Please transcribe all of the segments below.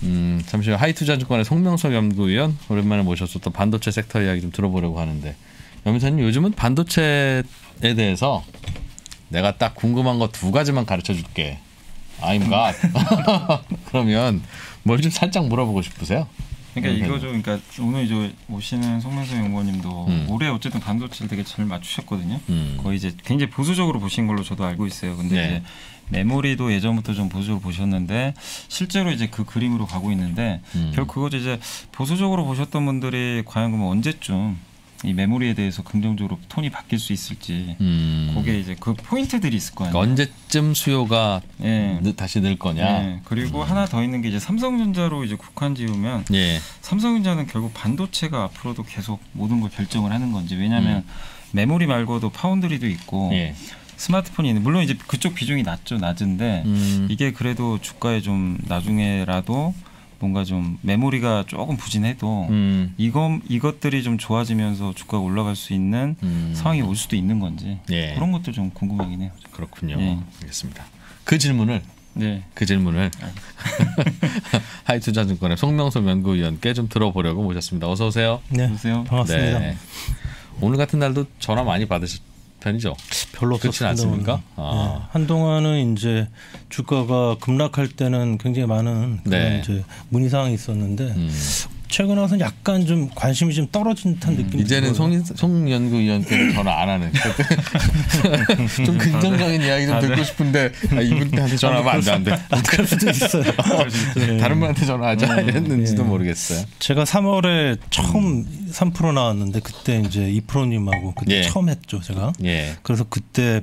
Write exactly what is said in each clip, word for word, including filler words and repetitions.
음, 잠시만 하이투자증권의 송명석 연구위원 오랜만에 모셔서 또 반도체 섹터 이야기 좀 들어보려고 하는데 연구위원님 요즘은 반도체에 대해서 내가 딱 궁금한 거 두 가지만 가르쳐 줄게. I'm God. 그러면 뭘 좀 살짝 물어보고 싶으세요? 그러니까 이거죠. 그러니까 오늘 이제 오시는 송명석 연구원님도 음. 올해 어쨌든 반도체를 되게 잘 맞추셨거든요. 음. 거의 이제 굉장히 보수적으로 보신 걸로 저도 알고 있어요. 근데 네. 이제 메모리도 예전부터 좀 보수적으로 보셨는데 실제로 이제 그 그림으로 가고 있는데 음. 결국 그거죠. 이제 보수적으로 보셨던 분들이 과연 그러면 언제쯤 이 메모리에 대해서 긍정적으로 톤이 바뀔 수 있을지 음. 그게 이제 그 포인트들이 있을 거 아니에요. 언제쯤 수요가 네. 다시 늘 거냐. 네. 그리고 음. 하나 더 있는 게 이제 삼성전자로 이제 국한 지으면 예. 삼성전자는 결국 반도체가 앞으로도 계속 모든 걸 결정을 하는 건지 왜냐하면 음. 메모리 말고도 파운드리도 있고 예. 스마트폰이 있는 물론 이제 그쪽 비중이 낮죠. 낮은데 음. 이게 그래도 주가에 좀 나중에라도 뭔가 좀 메모리가 조금 부진해도 음. 이것 이것들이 좀 좋아지면서 주가가 올라갈 수 있는 음. 상황이 올 수도 있는 건지 예. 그런 것도 좀 궁금하긴 해요. 그렇군요. 예. 알겠습니다. 그 질문을 네. 그 질문을 하이투자증권의 송명석 연구위원께 좀 들어보려고 모셨습니다. 어서 오세요. 네, 안녕하세요. 반갑습니다. 네. 오늘 같은 날도 전화 많이 받으실 편이죠? 별로 그렇지 않습니까? 아. 네. 한동안은 이제 주가가 급락할 때는 굉장히 많은 그런 네. 이제 문의 사항이 있었는데 음. 최근 와서는 약간 좀 관심이 좀 떨어진 듯한 음. 느낌이 이제는 송, 송 연구위원께는 전화 안 하는 좀 긍정적인 이야기 좀 듣고 싶은데 아, 이분한테 전화하면 안 돼, 안 돼. 그럴 수도 있어요. 네. 다른 분한테 전화하자 네. 이랬는지도 네. 모르겠어요. 제가 삼월에 처음 음. 삼 퍼센트 나왔는데 그때 이제 이 프로님하고 그때 예. 처음 했죠 제가. 예. 그래서 그때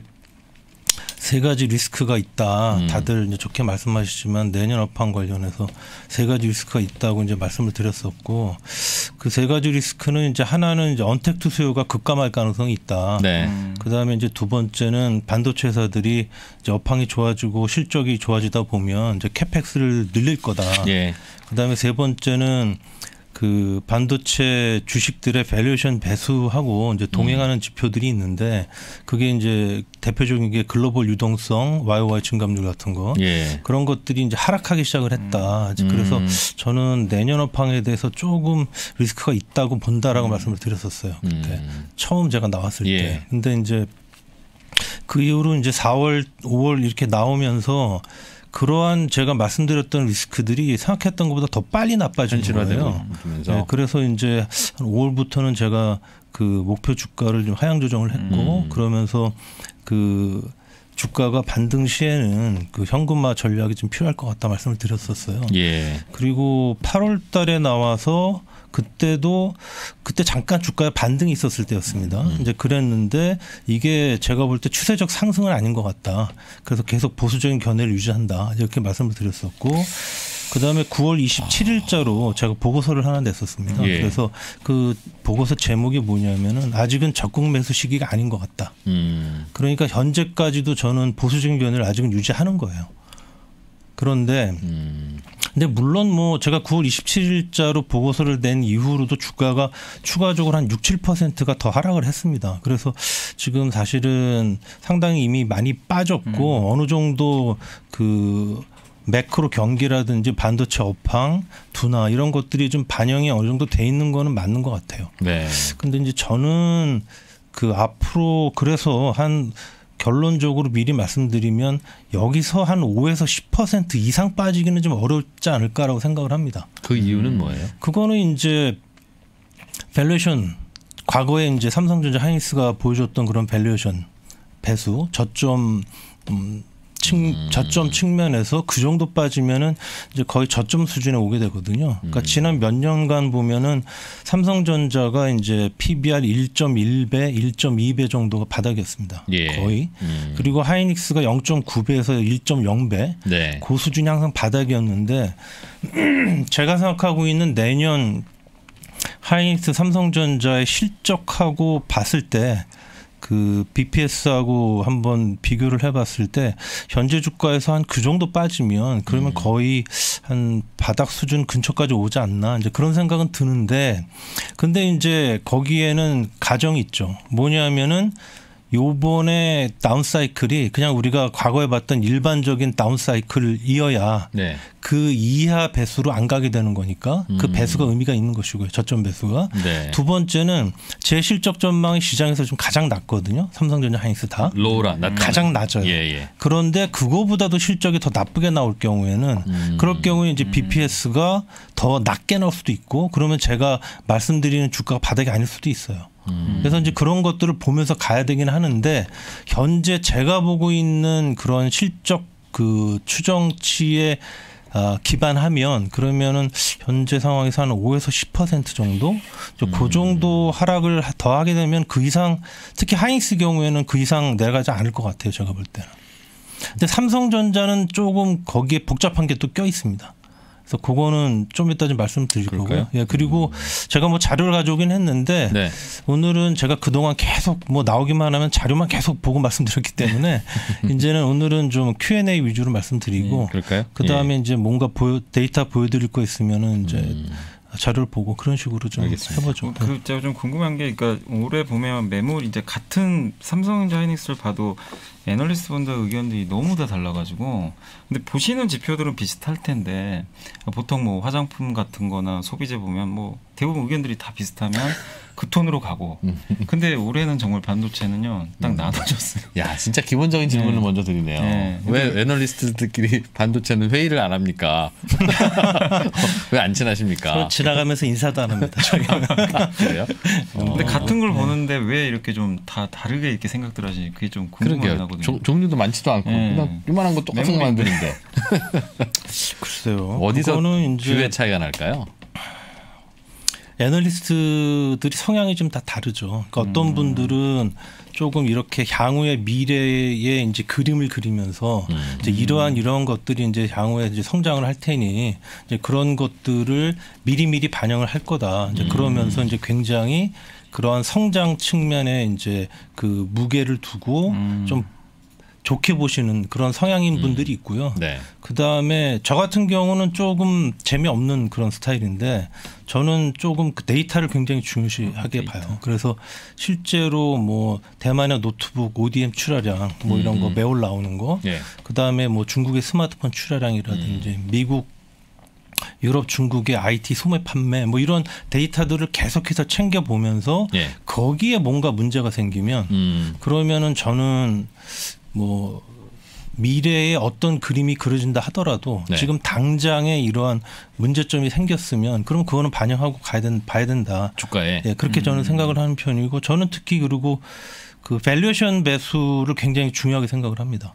세 가지 리스크가 있다. 음. 다들 이제 좋게 말씀하시지만 내년 업황 관련해서 세 가지 리스크가 있다고 이제 말씀을 드렸었고 그 세 가지 리스크는 이제 하나는 이제 언택트 수요가 급감할 가능성이 있다. 네. 음. 그 다음에 이제 두 번째는 반도체 회사들이 이제 업황이 좋아지고 실적이 좋아지다 보면 이제 캐펙스를 늘릴 거다. 예. 그 다음에 세 번째는 그 반도체 주식들의 밸류에이션 배수하고 이제 동행하는 음. 지표들이 있는데 그게 이제 대표적인 게 글로벌 유동성, 와이오와이 증감률 같은 거 예. 그런 것들이 이제 하락하기 시작을 했다. 음. 그래서 저는 내년 업황에 대해서 조금 리스크가 있다고 본다라고 음. 말씀을 드렸었어요. 그때 음. 처음 제가 나왔을 예. 때. 근데 이제 그 이후로 이제 사월, 오월 이렇게 나오면서 그러한 제가 말씀드렸던 리스크들이 생각했던 것보다 더 빨리 나빠진 거예요. 네, 그래서 이제 한 오월부터는 제가 그 목표 주가를 좀 하향 조정을 했고 음. 그러면서 그 주가가 반등 시에는 그 현금화 전략이 좀 필요할 것 같다 말씀을 드렸었어요. 예. 그리고 팔월 달에 나와서 그때도 그때 잠깐 주가에 반등이 있었을 때였습니다. 음. 이제 그랬는데 이게 제가 볼 때 추세적 상승은 아닌 것 같다. 그래서 계속 보수적인 견해를 유지한다. 이렇게 말씀을 드렸었고 그다음에 구월 이십칠일자로 제가 보고서를 하나 냈었습니다. 예. 그래서 그 보고서 제목이 뭐냐면은 아직은 적극 매수 시기가 아닌 것 같다. 음. 그러니까 현재까지도 저는 보수적인 견해를 아직은 유지하는 거예요. 그런데 음. 근데 물론 뭐 제가 구월 이십칠일자로 보고서를 낸 이후로도 주가가 추가적으로 한 육, 칠 퍼센트가 더 하락을 했습니다. 그래서 지금 사실은 상당히 이미 많이 빠졌고 음. 어느 정도 그 매크로 경기라든지 반도체 업황, 둔화 이런 것들이 좀 반영이 어느 정도 돼 있는 거는 맞는 것 같아요. 네. 근데 이제 저는 그 앞으로 그래서 한 결론적으로 미리 말씀드리면 여기서 한 오에서 십 퍼센트 이상 빠지기는 좀 어렵지 않을까라고 생각을 합니다. 그 이유는 뭐예요? 그거는 이제 밸류에이션 과거에 이제 삼성전자 하이닉스가 보여줬던 그런 밸류에이션 배수 저점 음, 측, 저점 측면에서 그 정도 빠지면은 이제 거의 저점 수준에 오게 되거든요. 그러니까 음. 지난 몇 년간 보면은 삼성전자가 이제 피비알 일 점 일 배, 일 점 이 배 정도가 바닥이었습니다. 예. 거의. 음. 그리고 그리고 하이닉스가 영 점 구 배에서 일 점 영 배. 네. 그 수준이 항상 바닥이었는데 제가 생각하고 있는 내년 하이닉스 삼성전자의 실적하고 봤을 때 그 비피에스하고 한번 비교를 해봤을 때 현재 주가에서 한 그 정도 빠지면 그러면 음. 거의 한 바닥 수준 근처까지 오지 않나 이제 그런 생각은 드는데 근데 이제 거기에는 가정이 있죠. 뭐냐면은 요번에 다운사이클이 그냥 우리가 과거에 봤던 일반적인 다운사이클이어야 네. 그 이하 배수로 안 가게 되는 거니까 음. 그 배수가 의미가 있는 것이고요. 저점 배수가. 네. 두 번째는 제 실적 전망이 시장에서 좀 가장 낮거든요. 삼성전자, 하이닉스 다. 로우라, 낮 가장 낮아요. 예, 예. 그런데 그거보다도 실적이 더 나쁘게 나올 경우에는 음. 그럴 경우에 이제 비피에스가 더 낮게 나올 수도 있고 그러면 제가 말씀드리는 주가가 바닥이 아닐 수도 있어요. 음. 그래서 이제 그런 것들을 보면서 가야 되긴 하는데 현재 제가 보고 있는 그런 실적 그 추정치에 어, 기반하면 그러면은 현재 상황에서 한 오에서 십 퍼센트 정도 음. 그 정도 하락을 더 하게 되면 그 이상 특히 하이닉스 경우에는 그 이상 내려가지 않을 것 같아요. 제가 볼 때는. 근데 삼성전자는 조금 거기에 복잡한 게 또 껴 있습니다. 그래서 그거는 좀 이따 좀 말씀드릴 거고요. 예, 그리고 음. 제가 뭐 자료를 가져오긴 했는데 네. 오늘은 제가 그동안 계속 뭐 나오기만 하면 자료만 계속 보고 말씀드렸기 때문에 이제는 오늘은 좀 큐 앤 에이 위주로 말씀드리고 네, 그 다음에 예. 이제 뭔가 보여, 데이터 보여드릴 거 있으면은 이제 음. 자료를 보고 그런 식으로 좀 알겠습니다. 해보죠. 그 제가 좀 궁금한 게, 그러니까 올해 보면 매물 이제 같은 삼성전자, 하이닉스를 봐도 애널리스트 분들 의견들이 너무 다 달라가지고, 근데 보시는 지표들은 비슷할 텐데 보통 뭐 화장품 같은 거나 소비재 보면 뭐 대부분 의견들이 다 비슷하면 그 톤으로 가고, 근데 올해는 정말 반도체는요 딱 나눠졌어요. 야, 진짜 기본적인 질문을 네. 먼저 드리네요. 네. 왜 애널리스트들끼리 반도체는 회의를 안 합니까? 왜 안 친하십니까? 지나가면서 인사도 안 합니다. 그래요? 근데 어. 같은 걸 네. 보는데 왜 이렇게 좀 다 다르게 이렇게 생각들 하시지? 그게 좀 궁금하긴 하거든요. 조, 종류도 많지도 않고 네. 그냥 이만한 거 똑같은 거 만드는데. 글쎄요. 어디서 뷰의 차이가 날까요? 애널리스트들이 성향이 좀 다 다르죠. 그러니까 어떤 음. 분들은 조금 이렇게 향후의 미래의 이제 그림을 그리면서 음. 이제 이러한 이러한 것들이 이제 향후에 이제 성장을 할 테니 이제 그런 것들을 미리미리 반영을 할 거다. 이제 그러면서 이제 굉장히 그러한 성장 측면에 이제 그 무게를 두고 음. 좀 좋게 보시는 그런 성향인 분들이 있고요. 네. 그다음에 저 같은 경우는 조금 재미없는 그런 스타일인데 저는 조금 그 데이터를 굉장히 중요시하게 어, 봐요. 그래서 실제로 뭐 대만의 노트북 오디엠 출하량 뭐 이런 음. 거 매월 나오는 거, 예. 그다음에 뭐 중국의 스마트폰 출하량이라든지 음. 미국 유럽, 중국의 아이티 소매 판매 뭐 이런 데이터들을 계속해서 챙겨보면서 예. 거기에 뭔가 문제가 생기면 음. 그러면은 저는 뭐 미래에 어떤 그림이 그려진다 하더라도 네. 지금 당장에 이러한 문제점이 생겼으면 그럼 그거는 반영하고 가야 된, 봐야 된다. 주가에. 네, 그렇게 저는 음. 생각을 하는 편이고 저는 특히 그리고 그 밸류에이션 배수를 굉장히 중요하게 생각을 합니다.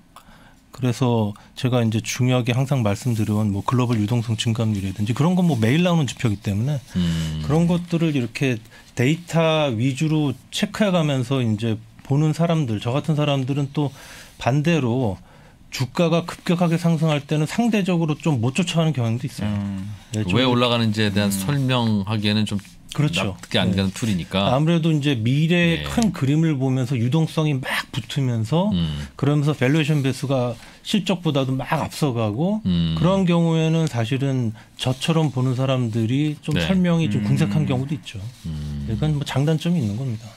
그래서 제가 이제 중요하게 항상 말씀드려온 뭐 글로벌 유동성 증감률이라든지 그런 건 뭐 매일 나오는 지표이기 때문에 음. 그런 것들을 이렇게 데이터 위주로 체크해가면서 이제 보는 사람들, 저 같은 사람들은 또 반대로 주가가 급격하게 상승할 때는 상대적으로 좀 못 쫓아가는 경향도 있어요. 음. 네, 왜 올라가는지에 대한 음. 설명하기에는 좀 그렇죠. 납득이 안 되는 네. 툴이니까. 아무래도 이제 미래의 네. 큰 그림을 보면서 유동성이 막 붙으면서 음. 그러면서 밸류에이션 배수가 실적보다도 막 앞서가고 음. 그런 경우에는 사실은 저처럼 보는 사람들이 좀 네. 설명이 좀 궁색한 음. 경우도 있죠. 음. 이건 뭐 장단점이 있는 겁니다.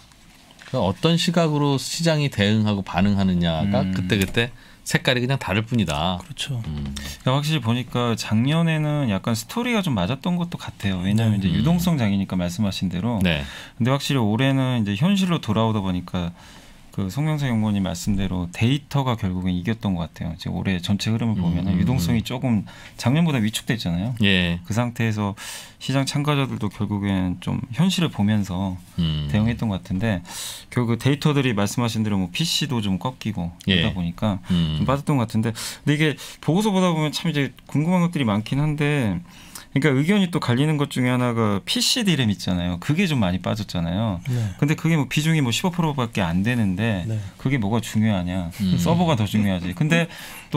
어떤 시각으로 시장이 대응하고 반응하느냐가 음. 그때그때 색깔이 그냥 다를 뿐이다. 그렇죠. 음. 그러니까 확실히 보니까 작년에는 약간 스토리가 좀 맞았던 것도 같아요. 왜냐하면 네. 이제 유동성 장이니까 말씀하신 대로. 네. 근데 확실히 올해는 이제 현실로 돌아오다 보니까 그 송명석 연구원님 말씀대로 데이터가 결국엔 이겼던 것 같아요. 지금 올해 전체 흐름을 보면은 음. 유동성이 조금 작년보다 위축됐잖아요. 예. 그 상태에서 시장 참가자들도 결국엔 좀 현실을 보면서 음. 대응했던 것 같은데 결국 데이터들이 말씀하신 대로 뭐 피씨도 좀 꺾이고 그러다 예. 보니까 음. 좀 빠졌던 것 같은데 근데 이게 보고서 보다 보면 참 이제 궁금한 것들이 많긴 한데 그러니까 의견이 또 갈리는 것 중에 하나가 피씨 디램 있잖아요. 그게 좀 많이 빠졌잖아요. 네. 근데 그게 뭐 비중이 뭐 십오 퍼센트밖에 안 되는데 네. 그게 뭐가 중요하냐. 음. 서버가 더 중요하지. 근데 또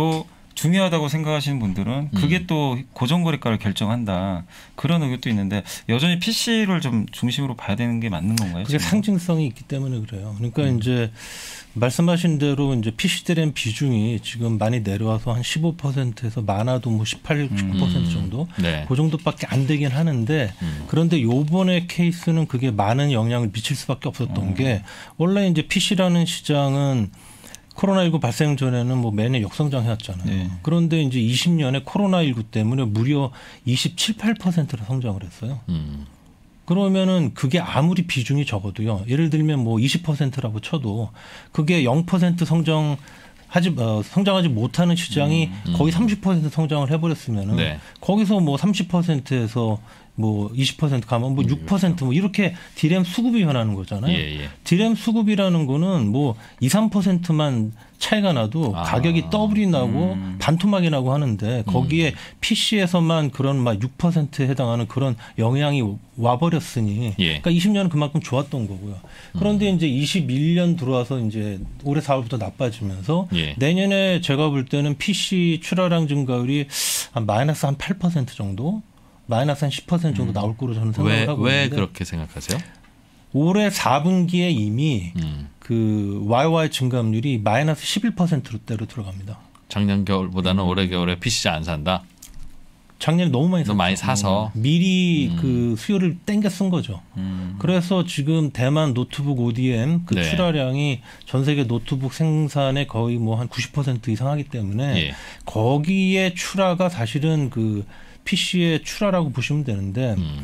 중요하다고 생각하시는 분들은 그게 음. 또 고정거래가를 결정한다. 그런 의견도 있는데 여전히 피씨를 좀 중심으로 봐야 되는 게 맞는 건가요? 그게 지금? 상징성이 있기 때문에 그래요. 그러니까 음. 이제 말씀하신 대로 이제 피씨 드램 비중이 지금 많이 내려와서 한 십오 퍼센트에서 많아도 뭐 십팔, 십구 퍼센트 음. 정도 네. 그 정도밖에 안 되긴 하는데 음. 그런데 요번에 케이스는 그게 많은 영향을 미칠 수밖에 없었던 음. 게 원래 이제 피씨라는 시장은 코로나십구 발생 전에는 뭐 매년 역성장 해왔잖아요. 네. 그런데 이제 이십 년에 코로나십구 때문에 무려 이십칠, 팔 퍼센트로 성장을 했어요. 음. 그러면은 그게 아무리 비중이 적어도요. 예를 들면 뭐 이십 퍼센트라고 쳐도 그게 영 퍼센트 성장 하지 어, 성장하지 못하는 시장이 음. 거의 삼십 퍼센트 성장을 해버렸으면은 네. 거기서 뭐 삼십 퍼센트에서 뭐 이십 퍼센트 가면 뭐 육 퍼센트 뭐 이렇게 디램 수급이 변하는 거잖아요. 예, 예. 디램 수급이라는 거는 뭐 이, 삼 퍼센트만 차이가 나도 아. 가격이 더블이 나고 음. 반토막이 나고 하는데 거기에 음. 피씨에서만 그런 막 육 퍼센트에 해당하는 그런 영향이 와버렸으니 예. 그러니까 이십 년은 그만큼 좋았던 거고요. 그런데 음. 이제 이십일 년 들어와서 이제 올해 사월부터 나빠지면서 예. 내년에 제가 볼 때는 피씨 출하량 증가율이 한 마이너스 한 팔 퍼센트 정도 마이너스 한 십 퍼센트 정도 나올 거로 저는 생각을 왜, 하고 왜 있는데 그렇게 생각하세요? 올해 사 분기에 이미 음. 그 와이와이 증감률이 마이너스 십일 퍼센트대로 들어갑니다. 작년 겨울보다는 올해 겨울에 피씨 안 산다. 작년에 너무 많이 너무 많이 사서 미리 음. 그 수요를 땡겨 쓴 거죠. 음. 그래서 지금 대만 노트북 오디엠 그 네. 출하량이 전 세계 노트북 생산의 거의 뭐 한 구십 퍼센트 이상 하기 때문에 예. 거기에 출하가 사실은 그 피씨의 출하라고 보시면 되는데 음.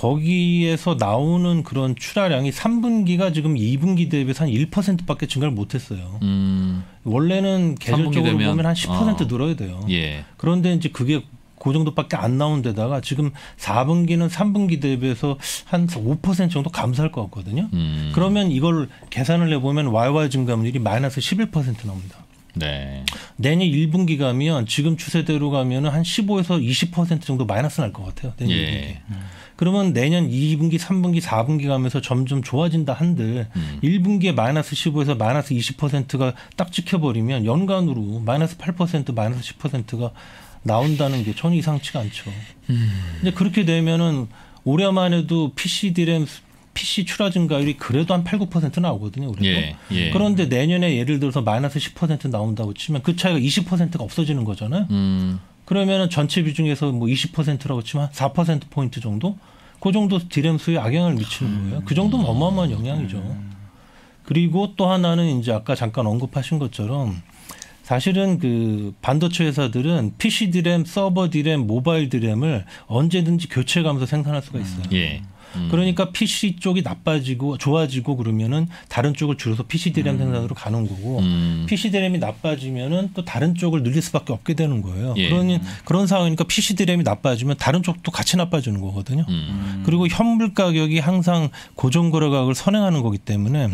거기에서 나오는 그런 출하량이 삼 분기가 지금 이 분기 대비해서 한 일 퍼센트밖에 증가를 못했어요. 음. 원래는 계절적으로 되면, 보면 한 십 퍼센트 어. 늘어야 돼요. 예. 그런데 이제 그게 그 정도밖에 안 나온 데다가 지금 사 분기는 삼 분기 대비해서 한 오 퍼센트 정도 감소할 것 같거든요. 음. 그러면 이걸 계산을 해보면 와이와이 증감률이 마이너스 십일 퍼센트 나옵니다. 네. 내년 일 분기 가면 지금 추세대로 가면 한 십오에서 이십 퍼센트 정도 마이너스 날 것 같아요. 내년 예. 일 분기. 그러면 내년 이 분기, 삼 분기, 사 분기 가면서 점점 좋아진다 한들 음. 일 분기에 마이너스 십오에서 마이너스 이십 퍼센트가 딱 찍혀버리면 연간으로 마이너스 팔 퍼센트, 마이너스 십 퍼센트가 나온다는 게 전혀 이상치가 않죠. 음. 근데 그렇게 되면은 올해만 해도 피씨 디램 피씨 출하 증가율이 그래도 한 팔, 구 퍼센트 나오거든요. 그래도. 예. 예. 그런데 내년에 예를 들어서 마이너스 십 퍼센트 나온다고 치면 그 차이가 이십 퍼센트가 없어지는 거잖아요. 음. 그러면은 전체 비중에서 뭐 이십 퍼센트라고 치면 사 퍼센트 포인트 정도? 그 정도 디램 수에 악영향을 미치는 거예요. 그 정도면 어마어마한 영향이죠. 그리고 또 하나는 이제 아까 잠깐 언급하신 것처럼 사실은 그 반도체 회사들은 피씨 디램, 서버 디램, 모바일 디램을 언제든지 교체해가면서 생산할 수가 있어요. 예. 음. 그러니까 피씨 쪽이 나빠지고 좋아지고 그러면은 다른 쪽을 줄여서 피씨 디램 생산으로 가는 거고 음. 피씨 디램이 나빠지면은 또 다른 쪽을 늘릴 수밖에 없게 되는 거예요. 예. 그러니 그런 상황이니까 피씨 디램이 나빠지면 다른 쪽도 같이 나빠지는 거거든요. 음. 그리고 현물 가격이 항상 고정거래 가격을 선행하는 거기 때문에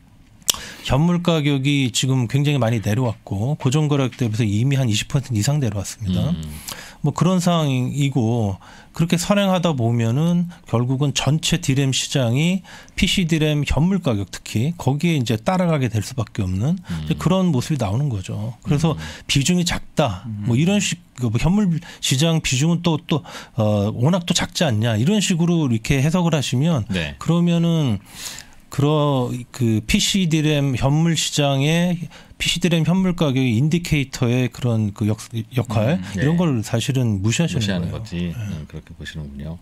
현물 가격이 지금 굉장히 많이 내려왔고 고정거래 대비해서 이미 한 이십 퍼센트 이상 내려왔습니다. 음. 뭐 그런 상황이고 그렇게 선행하다 보면은 결국은 전체 디램 시장이 피씨 디램 현물 가격 특히 거기에 이제 따라가게 될 수밖에 없는 음. 그런 모습이 나오는 거죠. 그래서 음. 비중이 작다 뭐 이런 식 뭐 현물 시장 비중은 또 또 어 워낙 또 작지 않냐 이런 식으로 이렇게 해석을 하시면 네. 그러면은 그러 그 피씨 디램 현물 시장의 피씨 디램 현물 가격의 인디케이터의 그런 그 역, 역할 음, 네. 이런 걸 사실은 무시하시는 무시하는 거예요. 거지. 음, 그렇게 보시는군요.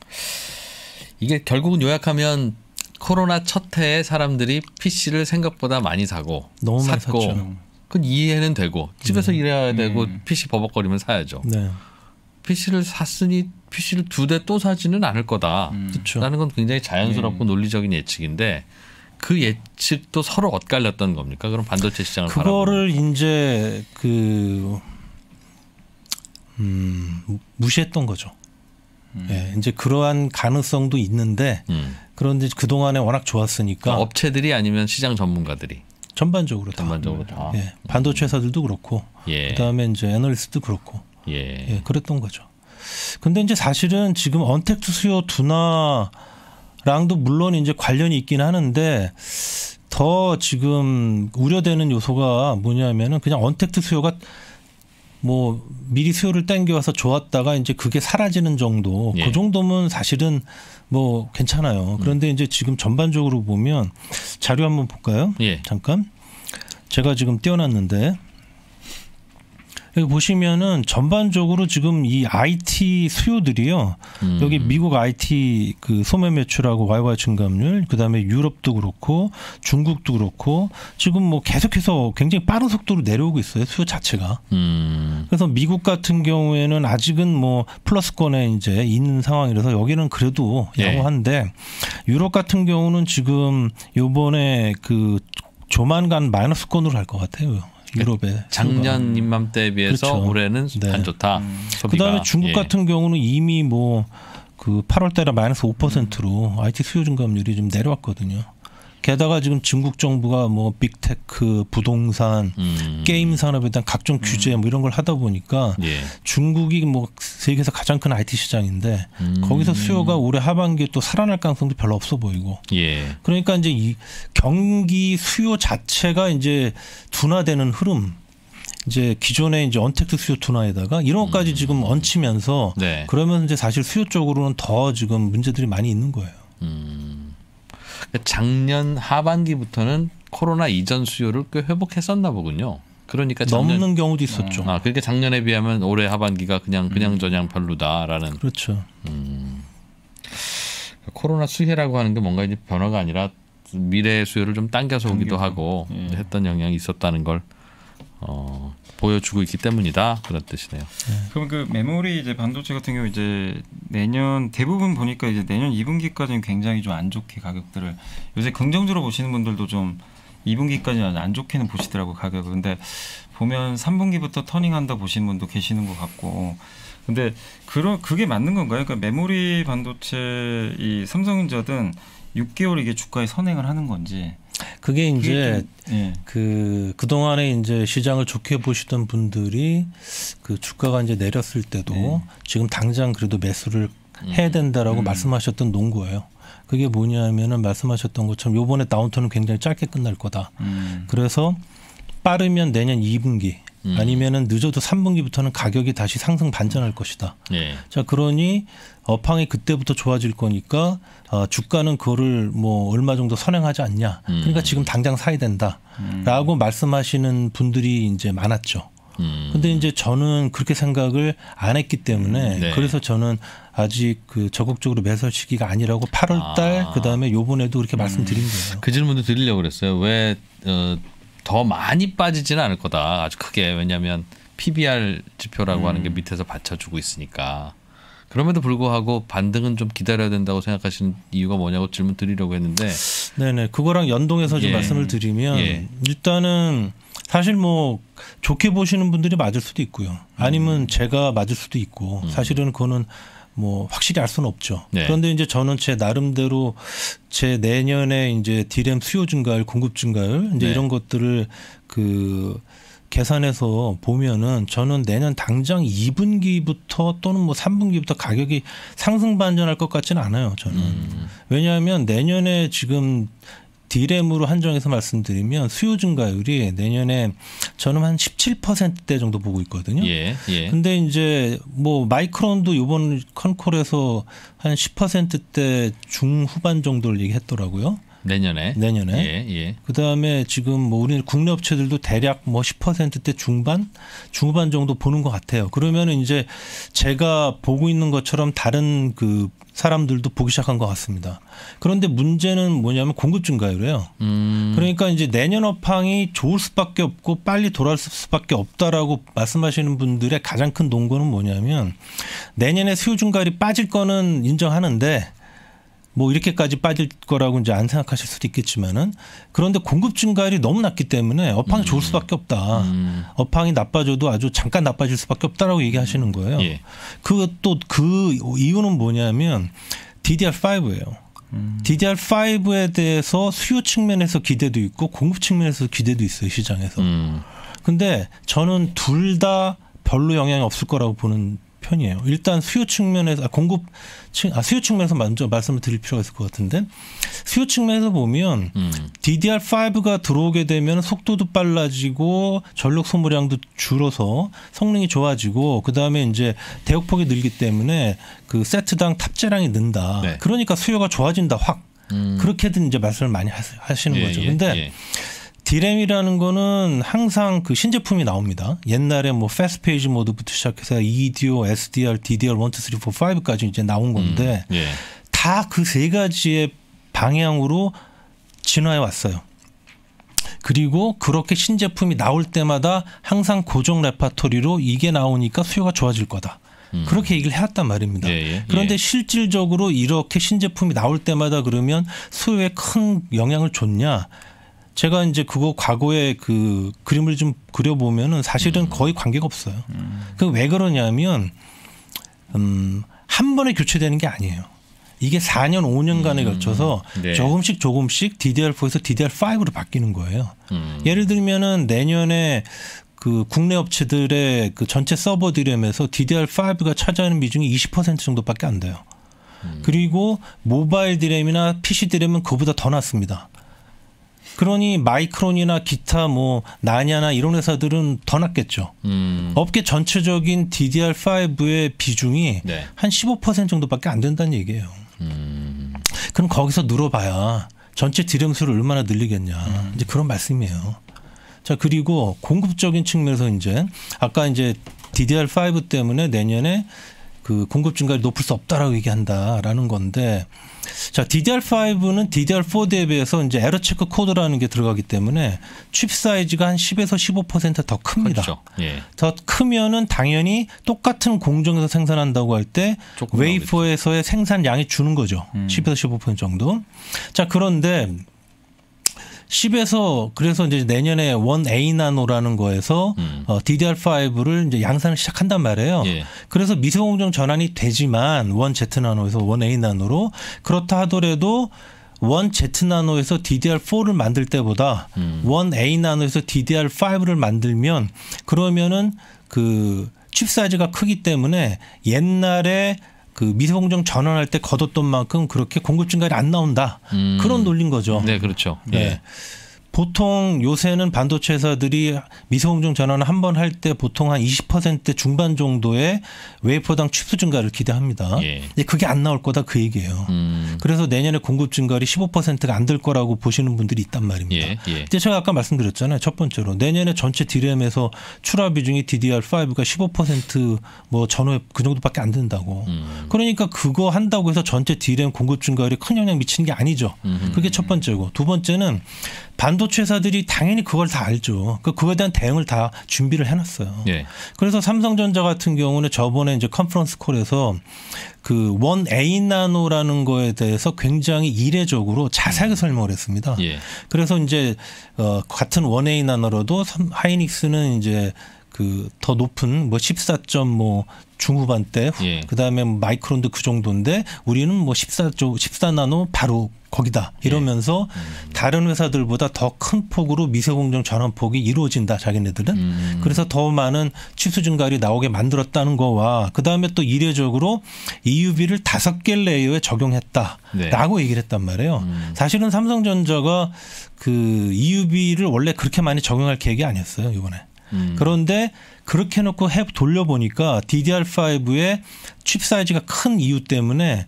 이게 결국은 요약하면 코로나 첫 해에 사람들이 피씨를 생각보다 많이 사고 너무 많이 샀고 샀죠. 그건 이해는 되고 집에서 음. 일해야 되고 음. 피씨 버벅거리면 사야죠. 네, 피씨를 샀으니 피씨를 두 대 또 사지는 않을 거다. 음. 그렇죠. 라는 건 굉장히 자연스럽고 네. 논리적인 예측인데 그 예측도 서로 엇갈렸던 겁니까? 그럼 반도체 시장을 그거를 이제 그 음, 무시했던 거죠. 음. 예, 이제 그러한 가능성도 있는데 음. 그런데 그 동안에 워낙 좋았으니까 그러니까 업체들이 아니면 시장 전문가들이 전반적으로 다. 전반적으로 다. 예, 반도체 회사들도 그렇고 예. 그다음에 이제 애널리스트도 그렇고 예. 예, 그랬던 거죠. 근데 이제 사실은 지금 언택트 수요 둔화랑도 물론 이제 관련이 있긴 하는데 더 지금 우려되는 요소가 뭐냐면은 그냥 언택트 수요가 뭐 미리 수요를 땡겨와서 좋았다가 이제 그게 사라지는 정도, 예. 그 정도면 사실은 뭐 괜찮아요. 그런데 음. 이제 지금 전반적으로 보면 자료 한번 볼까요? 예. 잠깐. 제가 지금 띄워놨는데 여기 보시면은 전반적으로 지금 이 아이티 수요들이요. 음. 여기 미국 아이티 그 소매 매출하고 와이와이 증감률, 그다음에 유럽도 그렇고 중국도 그렇고 지금 뭐 계속해서 굉장히 빠른 속도로 내려오고 있어요. 수요 자체가. 음. 그래서 미국 같은 경우에는 아직은 뭐 플러스권에 이제 있는 상황이라서 여기는 그래도 양호한데, 네. 유럽 같은 경우는 지금 요번에 그 조만간 마이너스권으로 갈 것 같아요. 유럽에 작년 이맘때에 비해서 그렇죠. 올해는 네. 안 좋다. 음. 그다음에 중국 예. 같은 경우는 이미 뭐 그 팔월 달에 마이너스 오 퍼센트로 음. 아이티 수요 증감률이 좀 내려왔거든요. 게다가 지금 중국 정부가 뭐 빅테크, 부동산, 음. 게임 산업에 대한 각종 규제 뭐 이런 걸 하다 보니까 예. 중국이 뭐 세계에서 가장 큰 아이티 시장인데 음. 거기서 수요가 올해 하반기에 또 살아날 가능성도 별로 없어 보이고. 예. 그러니까 이제 이 경기 수요 자체가 이제 둔화되는 흐름. 이제 기존의 이제 언택트 수요 둔화에다가 이런 것까지 음. 지금 얹히면서 네. 그러면 이제 사실 수요 쪽으로는 더 지금 문제들이 많이 있는 거예요. 음. 작년 하반기부터는 코로나 이전 수요를 꽤 회복했었나 보군요. 그러니까 작년, 넘는 경우도 있었죠. 아, 그러니까 작년에 비하면 올해 하반기가 그냥 그냥 저냥 별로다라는. 그렇죠. 음. 코로나 수혜라고 하는 게 뭔가 이제 변화가 아니라 미래의 수요를 좀 당겨서 오기도 하고 예. 했던 영향이 있었다는 걸 어, 보여주고 있기 때문이다, 그런 뜻이네요. 네. 그럼 그 메모리 이제 반도체 같은 경우 이제 내년 대부분 보니까 이제 내년 이 분기까지는 굉장히 좀 안 좋게 가격들을, 요새 긍정적으로 보시는 분들도 좀 이 분기까지는 안 좋게는 보시더라고 가격을. 근데 보면 삼 분기부터 터닝한다 보시는 분도 계시는 것 같고. 근데 그런 그게 맞는 건가요? 그러니까 메모리 반도체 이 삼성전자든 육 개월 이게 주가에 선행을 하는 건지. 그게 이제 좀, 예. 그 그동안에 이제 시장을 좋게 보시던 분들이 그 주가가 이제 내렸을 때도 네. 지금 당장 그래도 매수를 음. 해야 된다라고 음. 말씀하셨던 논거예요. 그게 뭐냐면은 말씀하셨던 것처럼 요번에 다운턴은 굉장히 짧게 끝날 거다. 음. 그래서 빠르면 내년 이 분기 음. 아니면은 늦어도 삼 분기부터는 가격이 다시 상승 반전할 것이다. 예. 자, 그러니 업황이 그때부터 좋아질 거니까 어, 주가는 그거를 뭐 얼마 정도 선행하지 않냐. 음. 그러니까 지금 당장 사야 된다라고 음. 말씀하시는 분들이 이제 많았죠. 음. 근데 이제 저는 그렇게 생각을 안 했기 때문에 네. 그래서 저는 아직 그 적극적으로 매수 시기가 아니라고 팔월 달 아. 그다음에 요번에도 그렇게 음. 말씀드린 거예요. 그 질문도 드리려고 그랬어요. 왜 어, 더 많이 빠지지는 않을 거다. 아주 크게. 왜냐하면 피비알 지표라고 음. 하는 게 밑에서 받쳐주고 있으니까. 그럼에도 불구하고 반등은 좀 기다려야 된다고 생각하시는 이유가 뭐냐고 질문 드리려고 했는데. 네네. 그거랑 연동해서 좀 예. 말씀을 드리면 예. 일단은 사실 뭐 좋게 보시는 분들이 맞을 수도 있고요. 아니면 음. 제가 맞을 수도 있고 음. 사실은 그거는 뭐 확실히 알 수는 없죠. 네. 그런데 이제 저는 제 나름대로 제 내년에 이제 디램 수요 증가율, 공급 증가율 이제 네. 이런 것들을 그 계산해서 보면은 저는 내년 당장 이 분기부터 또는 뭐 삼 분기부터 가격이 상승 반전할 것 같지는 않아요. 저는. 음. 왜냐하면 내년에 지금 디램으로 한정해서 말씀드리면 수요 증가율이 내년에 저는 한 십칠 퍼센트대 정도 보고 있거든요. 예, 예. 근데 이제 뭐 마이크론도 이번 컨콜에서 한 십 퍼센트대 중후반 정도를 얘기했더라고요. 내년에. 내년에. 예, 예. 그다음에 지금 뭐 우리 국내 업체들도 대략 뭐 십 퍼센트대 중반, 중후반 정도 보는 것 같아요. 그러면은 이제 제가 보고 있는 것처럼 다른 그 사람들도 보기 시작한 것 같습니다. 그런데 문제는 뭐냐면 공급 증가율이에요. 음. 그러니까 이제 내년 업황이 좋을 수밖에 없고 빨리 돌아올 수밖에 없다라고 말씀하시는 분들의 가장 큰 논거는 뭐냐면 내년에 수요 증가율이 빠질 거는 인정하는데 뭐 이렇게까지 빠질 거라고 이제 안 생각하실 수도 있겠지만은 그런데 공급 증가율이 너무 낮기 때문에 업황이 음. 좋을 수밖에 없다. 음. 업황이 나빠져도 아주 잠깐 나빠질 수밖에 없다라고 얘기하시는 거예요. 예. 그 또 그 이유는 뭐냐면 디디알 파이브예요. 음. 디디알 파이브에 대해서 수요 측면에서 기대도 있고 공급 측면에서 기대도 있어요, 시장에서. 음. 근데 저는 둘 다 별로 영향이 없을 거라고 보는 편이에요. 일단 수요 측면에서 아, 공급 측, 아, 수요 측면에서 먼저 말씀을 드릴 필요가 있을 것 같은데 수요 측면에서 보면 음. 디디알 파이브가 들어오게 되면 속도도 빨라지고 전력 소모량도 줄어서 성능이 좋아지고 그 다음에 이제 대역폭이 늘기 때문에 그 세트당 탑재량이 는다. 네. 그러니까 수요가 좋아진다 확. 음. 그렇게든 이제 말씀을 많이 하시는 예, 거죠. 예, 근데 예. 디램이라는 거는 항상 그 신제품이 나옵니다. 옛날에 뭐 패스트 페이지 모드부터 시작해서 이디오, 에스디알, 디디알 일, 이, 삼, 사, 오까지 이제 나온 건데 음, 예. 다 그 세 가지의 방향으로 진화해 왔어요. 그리고 그렇게 신제품이 나올 때마다 항상 고정 레파토리로 이게 나오니까 수요가 좋아질 거다. 음. 그렇게 얘기를 해왔단 말입니다. 예, 예, 그런데 예. 실질적으로 이렇게 신제품이 나올 때마다 그러면 수요에 큰 영향을 줬냐? 제가 이제 그거 과거에 그 그림을 좀 그려보면은 사실은 음. 거의 관계가 없어요. 음. 그 왜 그러냐면, 음, 한 번에 교체되는 게 아니에요. 이게 사 년, 오 년간에 음. 걸쳐서 네. 조금씩 조금씩 디디알 포에서 디디알 파이브로 바뀌는 거예요. 음. 예를 들면은 내년에 그 국내 업체들의 그 전체 서버 디램에서 디디알 파이브가 차지하는 비중이 이십 퍼센트 정도밖에 안 돼요. 음. 그리고 모바일 디램이나 피씨 디램은 그보다 더 낮습니다. 그러니 마이크론이나 기타 뭐 나냐나 이런 회사들은 더 낮겠죠. 음. 업계 전체적인 디디알 파이브의 비중이 네. 한 십오 퍼센트 정도밖에 안 된다는 얘기예요. 음. 그럼 거기서 늘어봐야 전체 디램 수를 얼마나 늘리겠냐. 음. 이제 그런 말씀이에요. 자, 그리고 공급적인 측면에서 이제 아까 이제 디디알 파이브 때문에 내년에 그 공급 증가를 높일 수 없다라고 얘기한다라는 건데, 자, 디디알 파이브는 디디알 사 대비해서 이제 에러 체크 코드라는 게 들어가기 때문에 칩 사이즈가 한 십에서 십오 퍼센트 더 큽니다. 그렇죠. 예. 더 크면은 당연히 똑같은 공정에서 생산한다고 할 때 웨이퍼에서의 생산량이 주는 거죠. 음. 십에서 십오 퍼센트 정도. 자, 그런데 십에서 그래서 이제 내년에 원 에이 나노라는 거에서 음. 어, 디디알 파이브를 이제 양산을 시작한단 말이에요. 예. 그래서 미세공정 전환이 되지만 원 제트 나노에서 원 에이 나노로 그렇다 하더라도 원 제트 나노에서 디디알 사를 만들 때보다 음. 원 에이 나노에서 디디알 파이브를 만들면 그러면은 그 칩 사이즈가 크기 때문에 옛날에 그 미세공정 전환할 때 거뒀던 만큼 그렇게 공급 증가율이 안 나온다. 음. 그런 논리인 거죠. 네, 그렇죠. 네. 예. 보통 요새는 반도체 회사들이 미세공정 전환을 한 번 할 때 보통 한 이십 퍼센트 중반 정도의 웨이퍼당 칩수 증가를 기대합니다. 예. 근데 그게 안 나올 거다 그 얘기예요. 음. 그래서 내년에 공급 증가율이 십오 퍼센트가 안 될 거라고 보시는 분들이 있단 말입니다. 예. 예. 근데 제가 아까 말씀드렸잖아요. 첫 번째로 내년에 전체 디램에서 출하 비중이 디디알 파이브가 십오 퍼센트 뭐 전후에 그 정도밖에 안 된다고. 음. 그러니까 그거 한다고 해서 전체 디램 공급 증가율이 큰 영향 미치는 게 아니죠. 음. 그게 첫 번째고. 두 번째는 반도체 회사들이 당연히 그걸 다 알죠. 그거에 대한 대응을 다 준비를 해놨어요. 예. 그래서 삼성전자 같은 경우는 저번에 이제 컨퍼런스 콜에서 그 원 에이 나노라는 거에 대해서 굉장히 이례적으로 자세하게 설명을 했습니다. 예. 그래서 이제 어 같은 원 에이 나노로도 하이닉스는 이제 그 더 높은 뭐 십사 점 뭐 중후반대 예. 그다음에 마이크론도 그 정도인데 우리는 뭐 십사 조 십사 나노 바로 거기다 이러면서 예. 음. 다른 회사들보다 더 큰 폭으로 미세공정 전환폭이 이루어진다 자기네들은. 음. 그래서 더 많은 칩수 증가율이 나오게 만들었다는 거와 그다음에 또 이례적으로 이유비를 다섯 개 레이어에 적용했다라고 네. 얘기를 했단 말이에요. 음. 사실은 삼성전자가 그 이유비를 원래 그렇게 많이 적용할 계획이 아니었어요 이번에. 음. 그런데 그렇게 해놓고 해 돌려보니까 디디알 파이브의 칩 사이즈가 큰 이유 때문에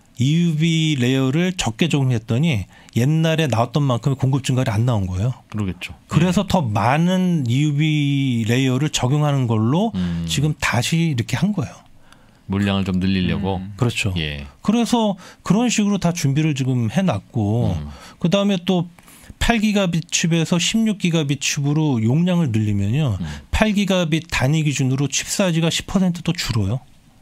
이유비 레이어를 적게 적용했더니 옛날에 나왔던 만큼의 공급 증가율이 안 나온 거예요. 그러겠죠. 그래서 네. 더 많은 이유비 레이어를 적용하는 걸로 음. 지금 다시 이렇게 한 거예요. 물량을 좀 늘리려고. 음. 그렇죠. 예. 그래서 그런 식으로 다 준비를 지금 해놨고 음. 그다음에 또 팔 기가빗 칩에서 십육 기가빗 칩으로 용량을 늘리면요. 음. 팔 기가빗 단위 기준으로 칩 사이즈가 십 퍼센트 또 줄어요.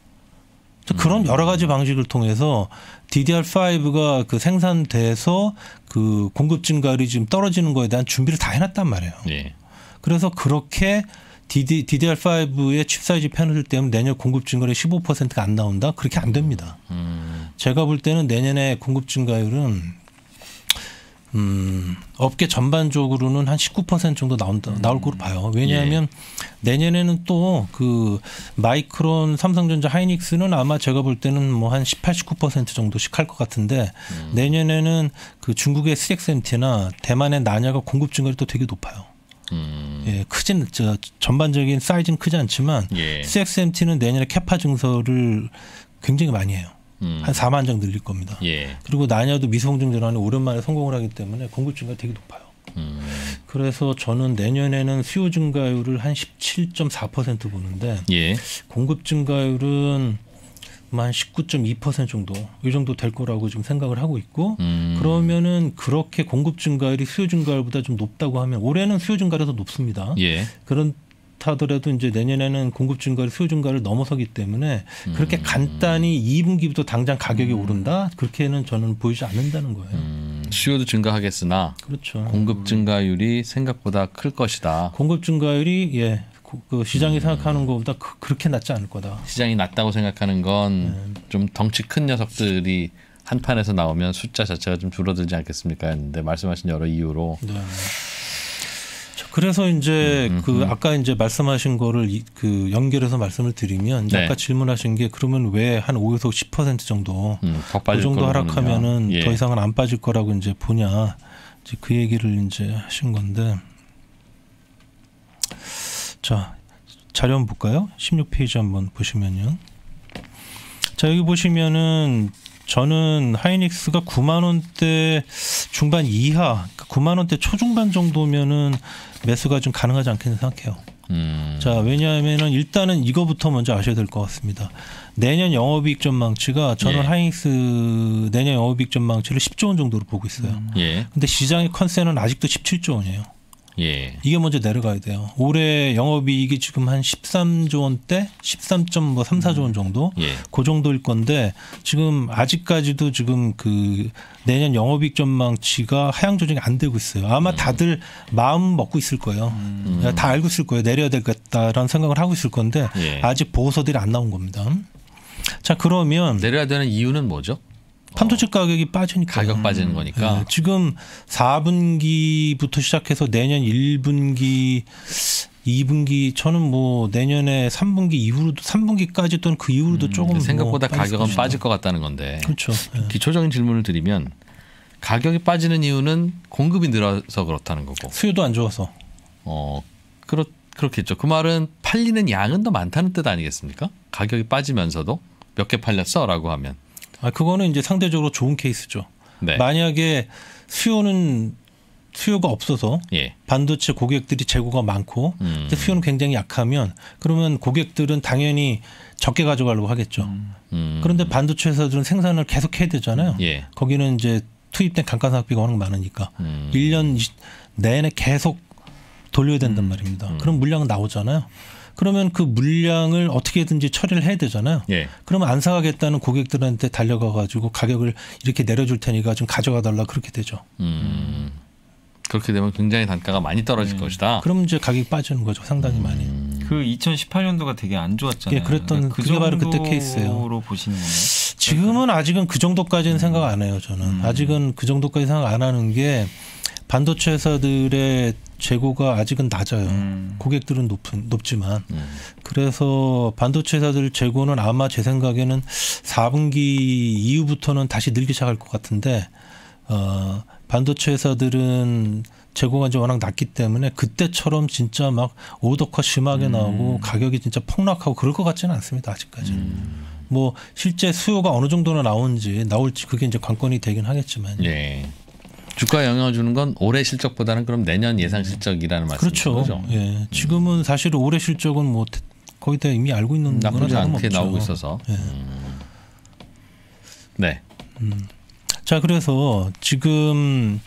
음. 그런 여러 가지 방식을 통해서 디디알 파이브가 그 생산돼서 그 공급 증가율이 지금 떨어지는 거에 대한 준비를 다 해놨단 말이에요. 예. 그래서 그렇게 디디알 파이브의 칩 사이즈 패널 때문에 내년 공급 증가율이 십오 퍼센트가 안 나온다? 그렇게 안 됩니다. 음. 제가 볼 때는 내년에 공급 증가율은 음, 업계 전반적으로는 한 십구 퍼센트 정도 나온다, 음. 나올 거로 봐요. 왜냐하면 예. 내년에는 또 그 마이크론, 삼성전자, 하이닉스는 아마 제가 볼 때는 뭐 한 십팔, 십구 퍼센트 정도씩 할 것 같은데 음. 내년에는 그 중국의 에스엑스엠티나 대만의 나냐가 공급 증가율이 또 되게 높아요. 음. 예, 크진 저 전반적인 사이즈는 크지 않지만 예. 에스엑스엠티는 내년에 캐파 증설을 굉장히 많이 해요. 음. 한 사만 장 늘릴 겁니다. 예. 그리고 나냐도 미성중 전환에 오랜만에 성공을 하기 때문에 공급 증가가 되게 높아요. 음. 그래서 저는 내년에는 수요 증가율을 한 십칠 점 사 퍼센트 보는데 예. 공급 증가율은 한 십구 점 이 퍼센트 정도 이 정도 될 거라고 지금 생각을 하고 있고 음. 그러면은 그렇게 공급 증가율이 수요 증가율보다 좀 높다고 하면 올해는 수요 증가율이 더 높습니다. 예. 그런 하더라도 이제 내년에는 공급 증가를 수요 증가를 넘어서기 때문에 그렇게 음. 간단히 이 분기부터 당장 가격이 음. 오른다 그렇게는 저는 보이지 않는다는 거예요. 음. 수요도 증가하겠으나 그렇죠. 공급 증가율이 생각보다 클 것이다. 공급 증가율이 예. 그 시장이 음. 생각하는 것보다 그, 그렇게 낮지 않을 거다. 시장이 낮다고 생각하는 건 좀 네. 덩치 큰 녀석들이 한 판에서 나오면 숫자 자체가 좀 줄어들지 않겠습니까? 했는데 말씀하신 여러 이유로. 네. 그래서 이제 음, 음, 그 아까 이제 말씀하신 거를 그 연결해서 말씀을 드리면 이제 네. 아까 질문하신 게 그러면 왜 한 오에서 십 퍼센트 정도 음, 더 빠질 그 정도 하락하면은 예. 더 이상은 안 빠질 거라고 이제 보냐 이제 그 얘기를 이제 하신 건데 자 자료 한번 볼까요? 십육 페이지 한번 보시면요. 자 여기 보시면은 저는 하이닉스가 구만 원대 중반 이하, 구만 원대 초중반 정도면은 매수가 좀 가능하지 않겠나 생각해요. 음. 자, 왜냐하면은 일단은 이거부터 먼저 아셔야 될 것 같습니다. 내년 영업이익 전망치가 저는 예. 하이닉스 내년 영업이익 전망치를 십조 원 정도로 보고 있어요. 음. 예. 근데 시장의 컨센은 아직도 십칠조 원이에요. 예. 이게 먼저 내려가야 돼요. 올해 영업이익이 지금 한 십삼조 원대, 십삼 점 삼사조 원 정도, 예. 그 정도일 건데 지금 아직까지도 지금 그 내년 영업이익 전망치가 하향 조정이 안 되고 있어요. 아마 음. 다들 마음 먹고 있을 거예요. 음. 다 알고 있을 거예요. 내려야 되겠다라는 생각을 하고 있을 건데 예. 아직 보고서들이 안 나온 겁니다. 자 그러면 내려야 되는 이유는 뭐죠? 반도체 가격이 빠지니까. 가격 빠지는 거니까. 네, 지금 사 분기부터 시작해서 내년 일 분기, 이 분기 저는 뭐 내년에 삼 분기 이후로도 삼 분기까지 또는 그 이후로도 음, 조금 생각보다 뭐 가격은 것이다. 빠질 것 같다는 건데. 그렇죠. 네. 기초적인 질문을 드리면 가격이 빠지는 이유는 공급이 늘어서 그렇다는 거고. 수요도 안 좋아서. 어, 그렇 그렇겠죠. 그 말은 팔리는 양은 더 많다는 뜻 아니겠습니까? 가격이 빠지면서도 몇 개 팔렸어라고 하면. 아, 그거는 이제 상대적으로 좋은 케이스죠. 네. 만약에 수요는 수요가 없어서 예. 반도체 고객들이 재고가 많고 음. 수요는 굉장히 약하면 그러면 고객들은 당연히 적게 가져가려고 하겠죠. 음. 그런데 반도체 회사들은 생산을 계속 해야 되잖아요. 예. 거기는 이제 투입된 감가상각비가 워낙 많으니까 음. 일 년 내내 계속 돌려야 된단 말입니다. 음. 그럼 물량은 나오잖아요. 그러면 그 물량을 어떻게든지 처리를 해야 되잖아요. 예. 그러면 안 사가겠다는 고객들한테 달려가 가지고 가격을 이렇게 내려줄 테니까 좀 가져가 달라 그렇게 되죠. 음. 그렇게 되면 굉장히 단가가 많이 떨어질 네. 것이다. 그럼 이제 가격이 빠지는 거죠. 상당히 음. 많이. 그 이천십팔 년도가 되게 안 좋았잖아요. 예, 그랬던 그러니까 그 그게 바로 그때 케이스예요. 보시는 건가요? 지금은 아직은 그 정도까지는 음. 생각 안 해요. 저는 음. 아직은 그 정도까지 생각 안 하는 게 반도체 회사들의 재고가 아직은 낮아요. 음. 고객들은 높은, 높지만. 음. 그래서 반도체 회사들 재고는 아마 제 생각에는 사 분기 이후부터는 다시 늘기 시작할 것 같은데 어, 반도체 회사들은 재고가 이제 워낙 낮기 때문에 그때처럼 진짜 막 오더컷 심하게 음. 나오고 가격이 진짜 폭락하고 그럴 것 같지는 않습니다. 아직까지는. 음. 뭐 실제 수요가 어느 정도나 나오는지 나올지 그게 이제 관건이 되긴 하겠지만. 예. 주가에 영향을 주는 건 올해 실적보다는 그럼 내년 예상 실적이라는 말씀이죠. 그렇죠. 예. 지금은 사실 올해 실적은 뭐 거의 다 이미 알고 있는 나쁘지 않게 나오고 있어서. 예. 음. 네. 음. 자, 그래서 지금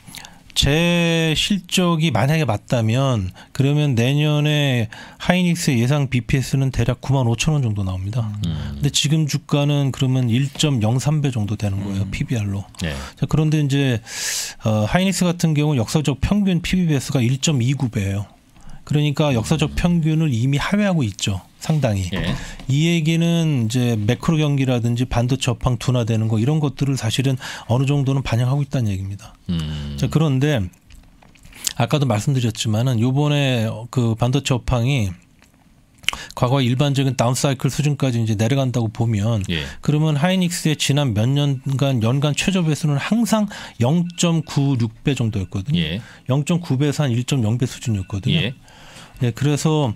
제 실적이 만약에 맞다면 그러면 내년에 하이닉스의 예상 비피에스는 대략 구만 오천 원 정도 나옵니다. 음. 근데 지금 주가는 그러면 일 점 영삼 배 정도 되는 거예요. 음. 피비알로. 네. 자, 그런데 이제 어, 하이닉스 같은 경우는 역사적 평균 피비에스가 일 점 이구 배예요. 그러니까 역사적 평균을 이미 하회하고 있죠. 상당히. 예. 이 얘기는 이제 매크로 경기라든지 반도체 업황 둔화되는 거 이런 것들을 사실은 어느 정도는 반영하고 있다는 얘기입니다. 음. 자, 그런데 아까도 말씀드렸지만은 요번에 그 반도체 업황이 과거 일반적인 다운사이클 수준까지 이제 내려간다고 보면 예. 그러면 하이닉스의 지난 몇 년간 연간 최저 배수는 항상 영 점 구육 배 정도였거든요. 예. 영 점 구 배에서 한 일 점 영 배 수준이었거든요. 예. 네, 그래서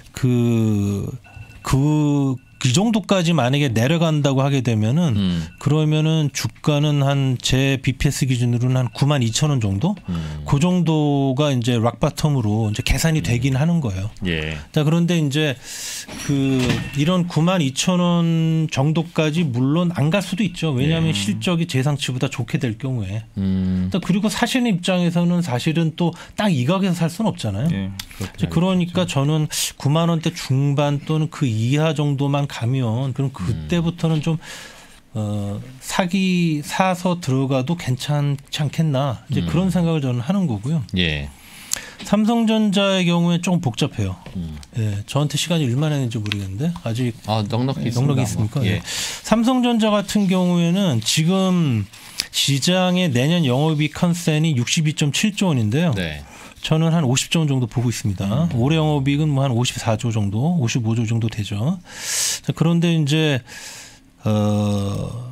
그, 그, 그 정도까지 만약에 내려간다고 하게 되면은 음. 그러면은 주가는 한 제 비피에스 기준으로는 한 구만 이천 원 정도? 음. 그 정도가 이제 락바텀으로 이제 계산이 되긴 음. 하는 거예요. 예. 자, 그런데 이제 그 이런 구만 이천 원 정도까지 물론 안 갈 수도 있죠. 왜냐하면 예. 실적이 예상치보다 좋게 될 경우에. 음. 그리고 사시는 입장에서는 사실은 또 딱 이 가격에서 살 수는 없잖아요. 예. 그러니까 저는 구만 원대 중반 또는 그 이하 정도만 가면 그럼 그때부터는 좀 어, 사기 사서 들어가도 괜찮지 않겠나 이제 음. 그런 생각을 저는 하는 거고요. 예. 삼성전자의 경우에 조금 복잡해요. 음. 예, 저한테 시간이 얼마나 했는지 모르겠는데 아직 아, 넉넉히 예, 넉넉히 있습니까? 예. 예. 삼성전자 같은 경우에는 지금 시장의 내년 영업이익 컨센이 육십이 점 칠조 원인데요. 네. 저는 한 오십조 원 정도 보고 있습니다. 음. 올해 영업이익은 뭐 한 오십사조 정도, 오십오조 정도 되죠. 자, 그런데 이제 어,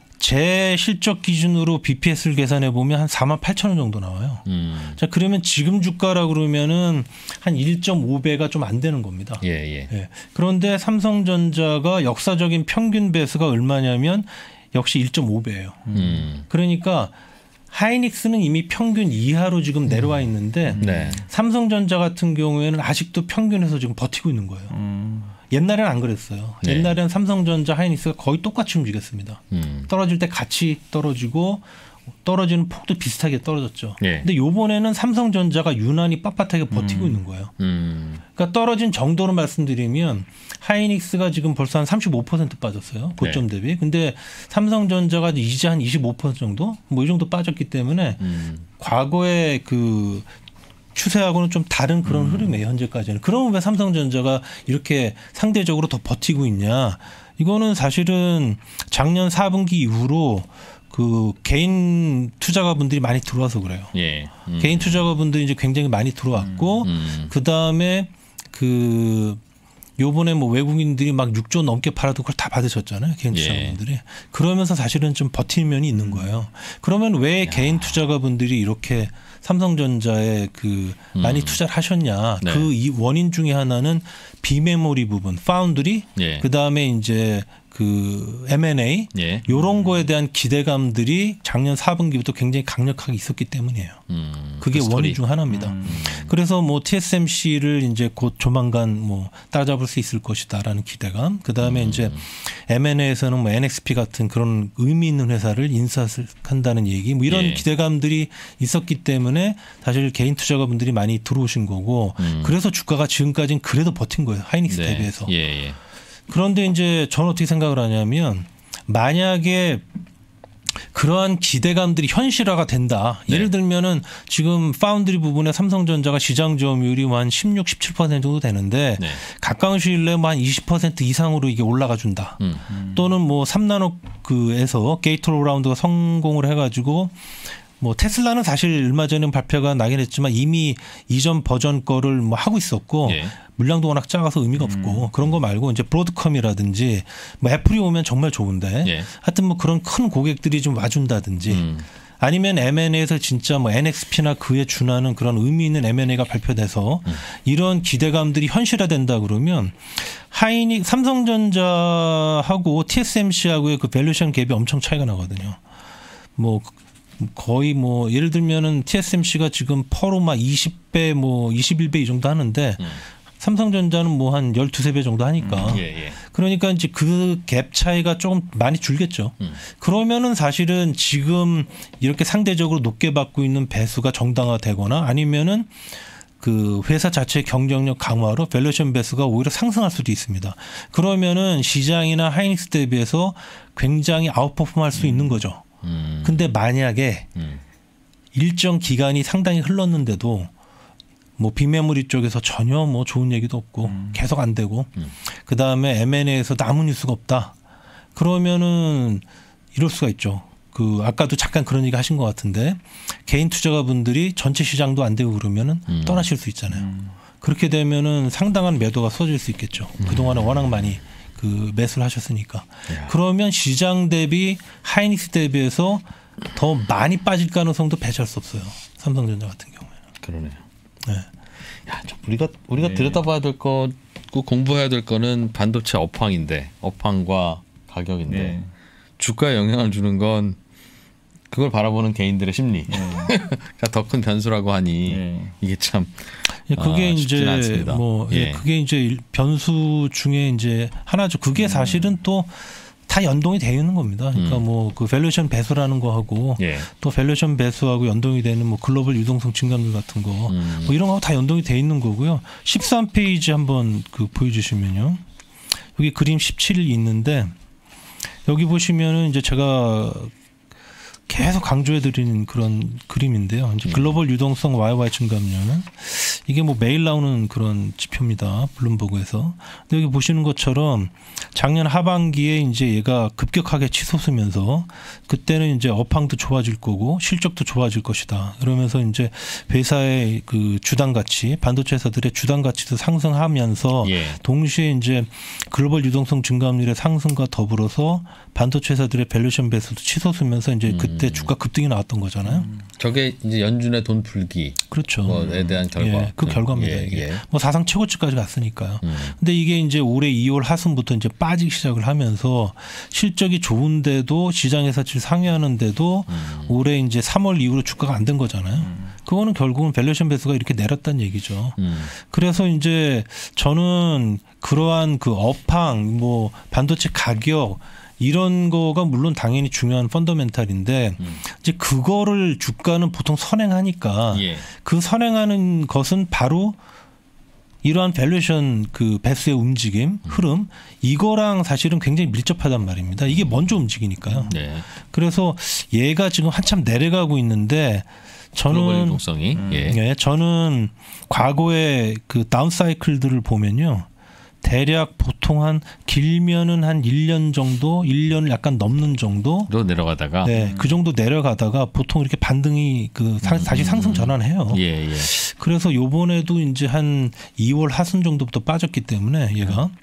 제 실적 기준으로 비피에스를 계산해 보면 한 사만 팔천 원 정도 나와요. 음. 자, 그러면 지금 주가라 그러면은 한 일 점 오 배가 좀 안 되는 겁니다. 예, 예. 예. 그런데 삼성전자가 역사적인 평균 배수가 얼마냐면 역시 일 점 오 배예요. 음. 그러니까 하이닉스는 이미 평균 이하로 지금 내려와 있는데 네. 삼성전자 같은 경우에는 아직도 평균에서 지금 버티고 있는 거예요. 음. 옛날에는 안 그랬어요. 네. 옛날에는 삼성전자, 하이닉스가 거의 똑같이 움직였습니다. 음. 떨어질 때 같이 떨어지고 떨어지는 폭도 비슷하게 떨어졌죠. 네. 근데 요번에는 삼성전자가 유난히 빳빳하게 버티고 음. 있는 거예요. 음. 그러니까 떨어진 정도로 말씀드리면 하이닉스가 지금 벌써 한 삼십오 퍼센트 빠졌어요. 고점 네. 대비. 근데 삼성전자가 이제 한 이십오 퍼센트 정도? 뭐 이 정도 빠졌기 때문에 음. 과거의 그 추세하고는 좀 다른 그런 음. 흐름이에요. 현재까지는. 그러면 왜 삼성전자가 이렇게 상대적으로 더 버티고 있냐. 이거는 사실은 작년 사 분기 이후로 그 개인 투자가분들이 많이 들어와서 그래요. 예. 음. 개인 투자가분들이 이제 굉장히 많이 들어왔고 음. 음. 그다음에 그 요번에 뭐 외국인들이 막 육조 넘게 팔아도 그걸 다 받으셨잖아요. 개인 투자가분들이. 예. 그러면서 사실은 좀 버티는 면이 있는 거예요. 그러면 왜 야. 개인 투자가분들이 이렇게 삼성전자에 그 음. 많이 투자를 하셨냐. 네. 그 이 원인 중에 하나는 비메모리 부분, 파운드리, 예. 그다음에 이제 그 엠 앤 에이 예. 이런 거에 대한 기대감들이 작년 사 분기부터 굉장히 강력하게 있었기 때문이에요. 음, 그게 그 원인 중 하나입니다. 음. 그래서 뭐 티 에스 엠 씨를 이제 곧 조만간 뭐 따라잡을 수 있을 것이다라는 기대감. 그 다음에 음. 이제 엠 앤 에이에서는 뭐 엔 엑스 피 같은 그런 의미 있는 회사를 인수한다는 얘기, 뭐 이런 예. 기대감들이 있었기 때문에 사실 개인 투자가분들이 많이 들어오신 거고, 음. 그래서 주가가 지금까지는 그래도 버틴 거예요. 하이닉스 네. 대비해서. 예, 예. 그런데 이제 저는 어떻게 생각을 하냐면 만약에 그러한 기대감들이 현실화가 된다. 네. 예를 들면은 지금 파운드리 부분에 삼성전자가 시장 점유율이 한 십육, 십칠 퍼센트 정도 되는데 네. 가까운 시일 내에 한 이십 퍼센트 이상으로 이게 올라가 준다. 음. 음. 또는 뭐 삼 나노크에서 게이트 올라운드가 성공을 해가지고 뭐 테슬라는 사실 얼마 전에 발표가 나긴 했지만 이미 이전 버전 거를 뭐 하고 있었고 예. 물량도 워낙 작아서 의미가 음. 없고 그런 거 말고 이제 브로드컴이라든지 뭐 애플이 오면 정말 좋은데 예. 하여튼 뭐 그런 큰 고객들이 좀 와준다든지 음. 아니면 엠 앤 에이에서 진짜 뭐 엔 엑스 피나 그에 준하는 그런 의미 있는 엠 앤 에이가 발표돼서 음. 이런 기대감들이 현실화된다 그러면 하이닉 삼성전자하고 티 에스 엠 씨하고의 그 밸류에이션 갭이 엄청 차이가 나거든요. 뭐 거의 뭐 예를 들면은 티 에스 엠 씨가 지금 퍼로 막 이십 배 뭐 이십일 배 이 정도 하는데 음. 삼성전자는 뭐 한 십이 배 정도 하니까. 음, 예, 예. 그러니까 이제 그 갭 차이가 조금 많이 줄겠죠. 음. 그러면은 사실은 지금 이렇게 상대적으로 높게 받고 있는 배수가 정당화되거나 아니면은 그 회사 자체의 경쟁력 강화로 밸류에이션 배수가 오히려 상승할 수도 있습니다. 그러면은 시장이나 하이닉스 대비해서 굉장히 아웃퍼폼할 수 음. 있는 거죠. 음. 근데 만약에 음. 일정 기간이 상당히 흘렀는데도 뭐 비메모리 쪽에서 전혀 뭐 좋은 얘기도 없고 음. 계속 안 되고 음. 그 다음에 엠 앤 에이에서도 아무 뉴스가 없다. 그러면은 이럴 수가 있죠. 그 아까도 잠깐 그런 얘기 하신 것 같은데 개인 투자가분들이 전체 시장도 안 되고 그러면은 음. 떠나실 수 있잖아요. 음. 그렇게 되면은 상당한 매도가 쏟아질 수 있겠죠. 음. 그동안에 워낙 많이 그 매수를 하셨으니까. 야. 그러면 시장 대비 하이닉스 대비해서 더 많이 빠질 가능성도 배제할 수 없어요. 삼성전자 같은 경우에는. 그러네요. 네. 야, 우리가 우리가 네. 들여다봐야 될 거, 공부해야 될 거는 반도체 업황인데, 업황과 가격인데 네. 주가에 영향을 주는 건 그걸 바라보는 개인들의 심리가 네. 더 큰 변수라고 하니 네. 이게 참 그게 아, 이제 뭐 예. 그게 이제 변수 중에 이제 하나죠. 그게 음. 사실은 또 다 연동이 되어 있는 겁니다. 그러니까 음. 뭐 그 밸류에이션 배수라는 거 하고 예. 또 밸류에이션 배수하고 연동이 되는 뭐 글로벌 유동성 증감률 같은 거 음. 뭐 이런 거 다 연동이 되어 있는 거고요. 십삼 페이지 한번 그 보여주시면요. 여기 그림 십칠이 있는데 여기 보시면은 이제 제가 계속 강조해드리는 그런 그림인데요. 이제 글로벌 유동성 와이와이 증감률은 이게 뭐 매일 나오는 그런 지표입니다. 블룸버그에서. 근데 여기 보시는 것처럼 작년 하반기에 이제 얘가 급격하게 치솟으면서 그때는 이제 업황도 좋아질 거고 실적도 좋아질 것이다. 그러면서 이제 회사의 그 주당 가치, 반도체 회사들의 주당 가치도 상승하면서 예. 동시에 이제 글로벌 유동성 증감률의 상승과 더불어서 반도체 회사들의 밸류에이션 배수도 치솟으면서 이제 음. 그때 주가 급등이 나왔던 거잖아요. 음. 저게 이제 연준의 돈 풀기. 그렇죠. 뭐에 대한 결과. 예, 그 결과입니다. 예, 이게 예. 뭐 사상 최고치까지 갔으니까요. 음. 근데 이게 이제 올해 이월 하순부터 이제 빠지기 시작을 하면서 실적이 좋은데도 시장에서 질 상회하는데도 음. 올해 이제 삼월 이후로 주가가 안 된 거잖아요. 음. 그거는 결국은 밸류에이션 배수가 이렇게 내렸다는 얘기죠. 음. 그래서 이제 저는 그러한 그 업황, 뭐 반도체 가격 이런 거가 물론 당연히 중요한 펀더멘탈인데 음. 이제 그거를 주가는 보통 선행하니까 예. 그 선행하는 것은 바로 이러한 밸류에이션 그 배수의 움직임, 음. 흐름 이거랑 사실은 굉장히 밀접하단 말입니다. 이게 먼저 움직이니까요. 네. 그래서 얘가 지금 한참 내려가고 있는데 저는 유동성이 음. 예. 예, 저는 과거의 그 다운 사이클들을 보면요. 대략 보통 한 길면은 한 일 년 정도, 일 년을 약간 넘는 정도로 내려가다가 네, 그 정도 내려가다가 보통 이렇게 반등이 그 사, 다시 상승 전환해요. 예, 예. 그래서 요번에도 이제 한 이월 하순 정도부터 빠졌기 때문에 얘가 음.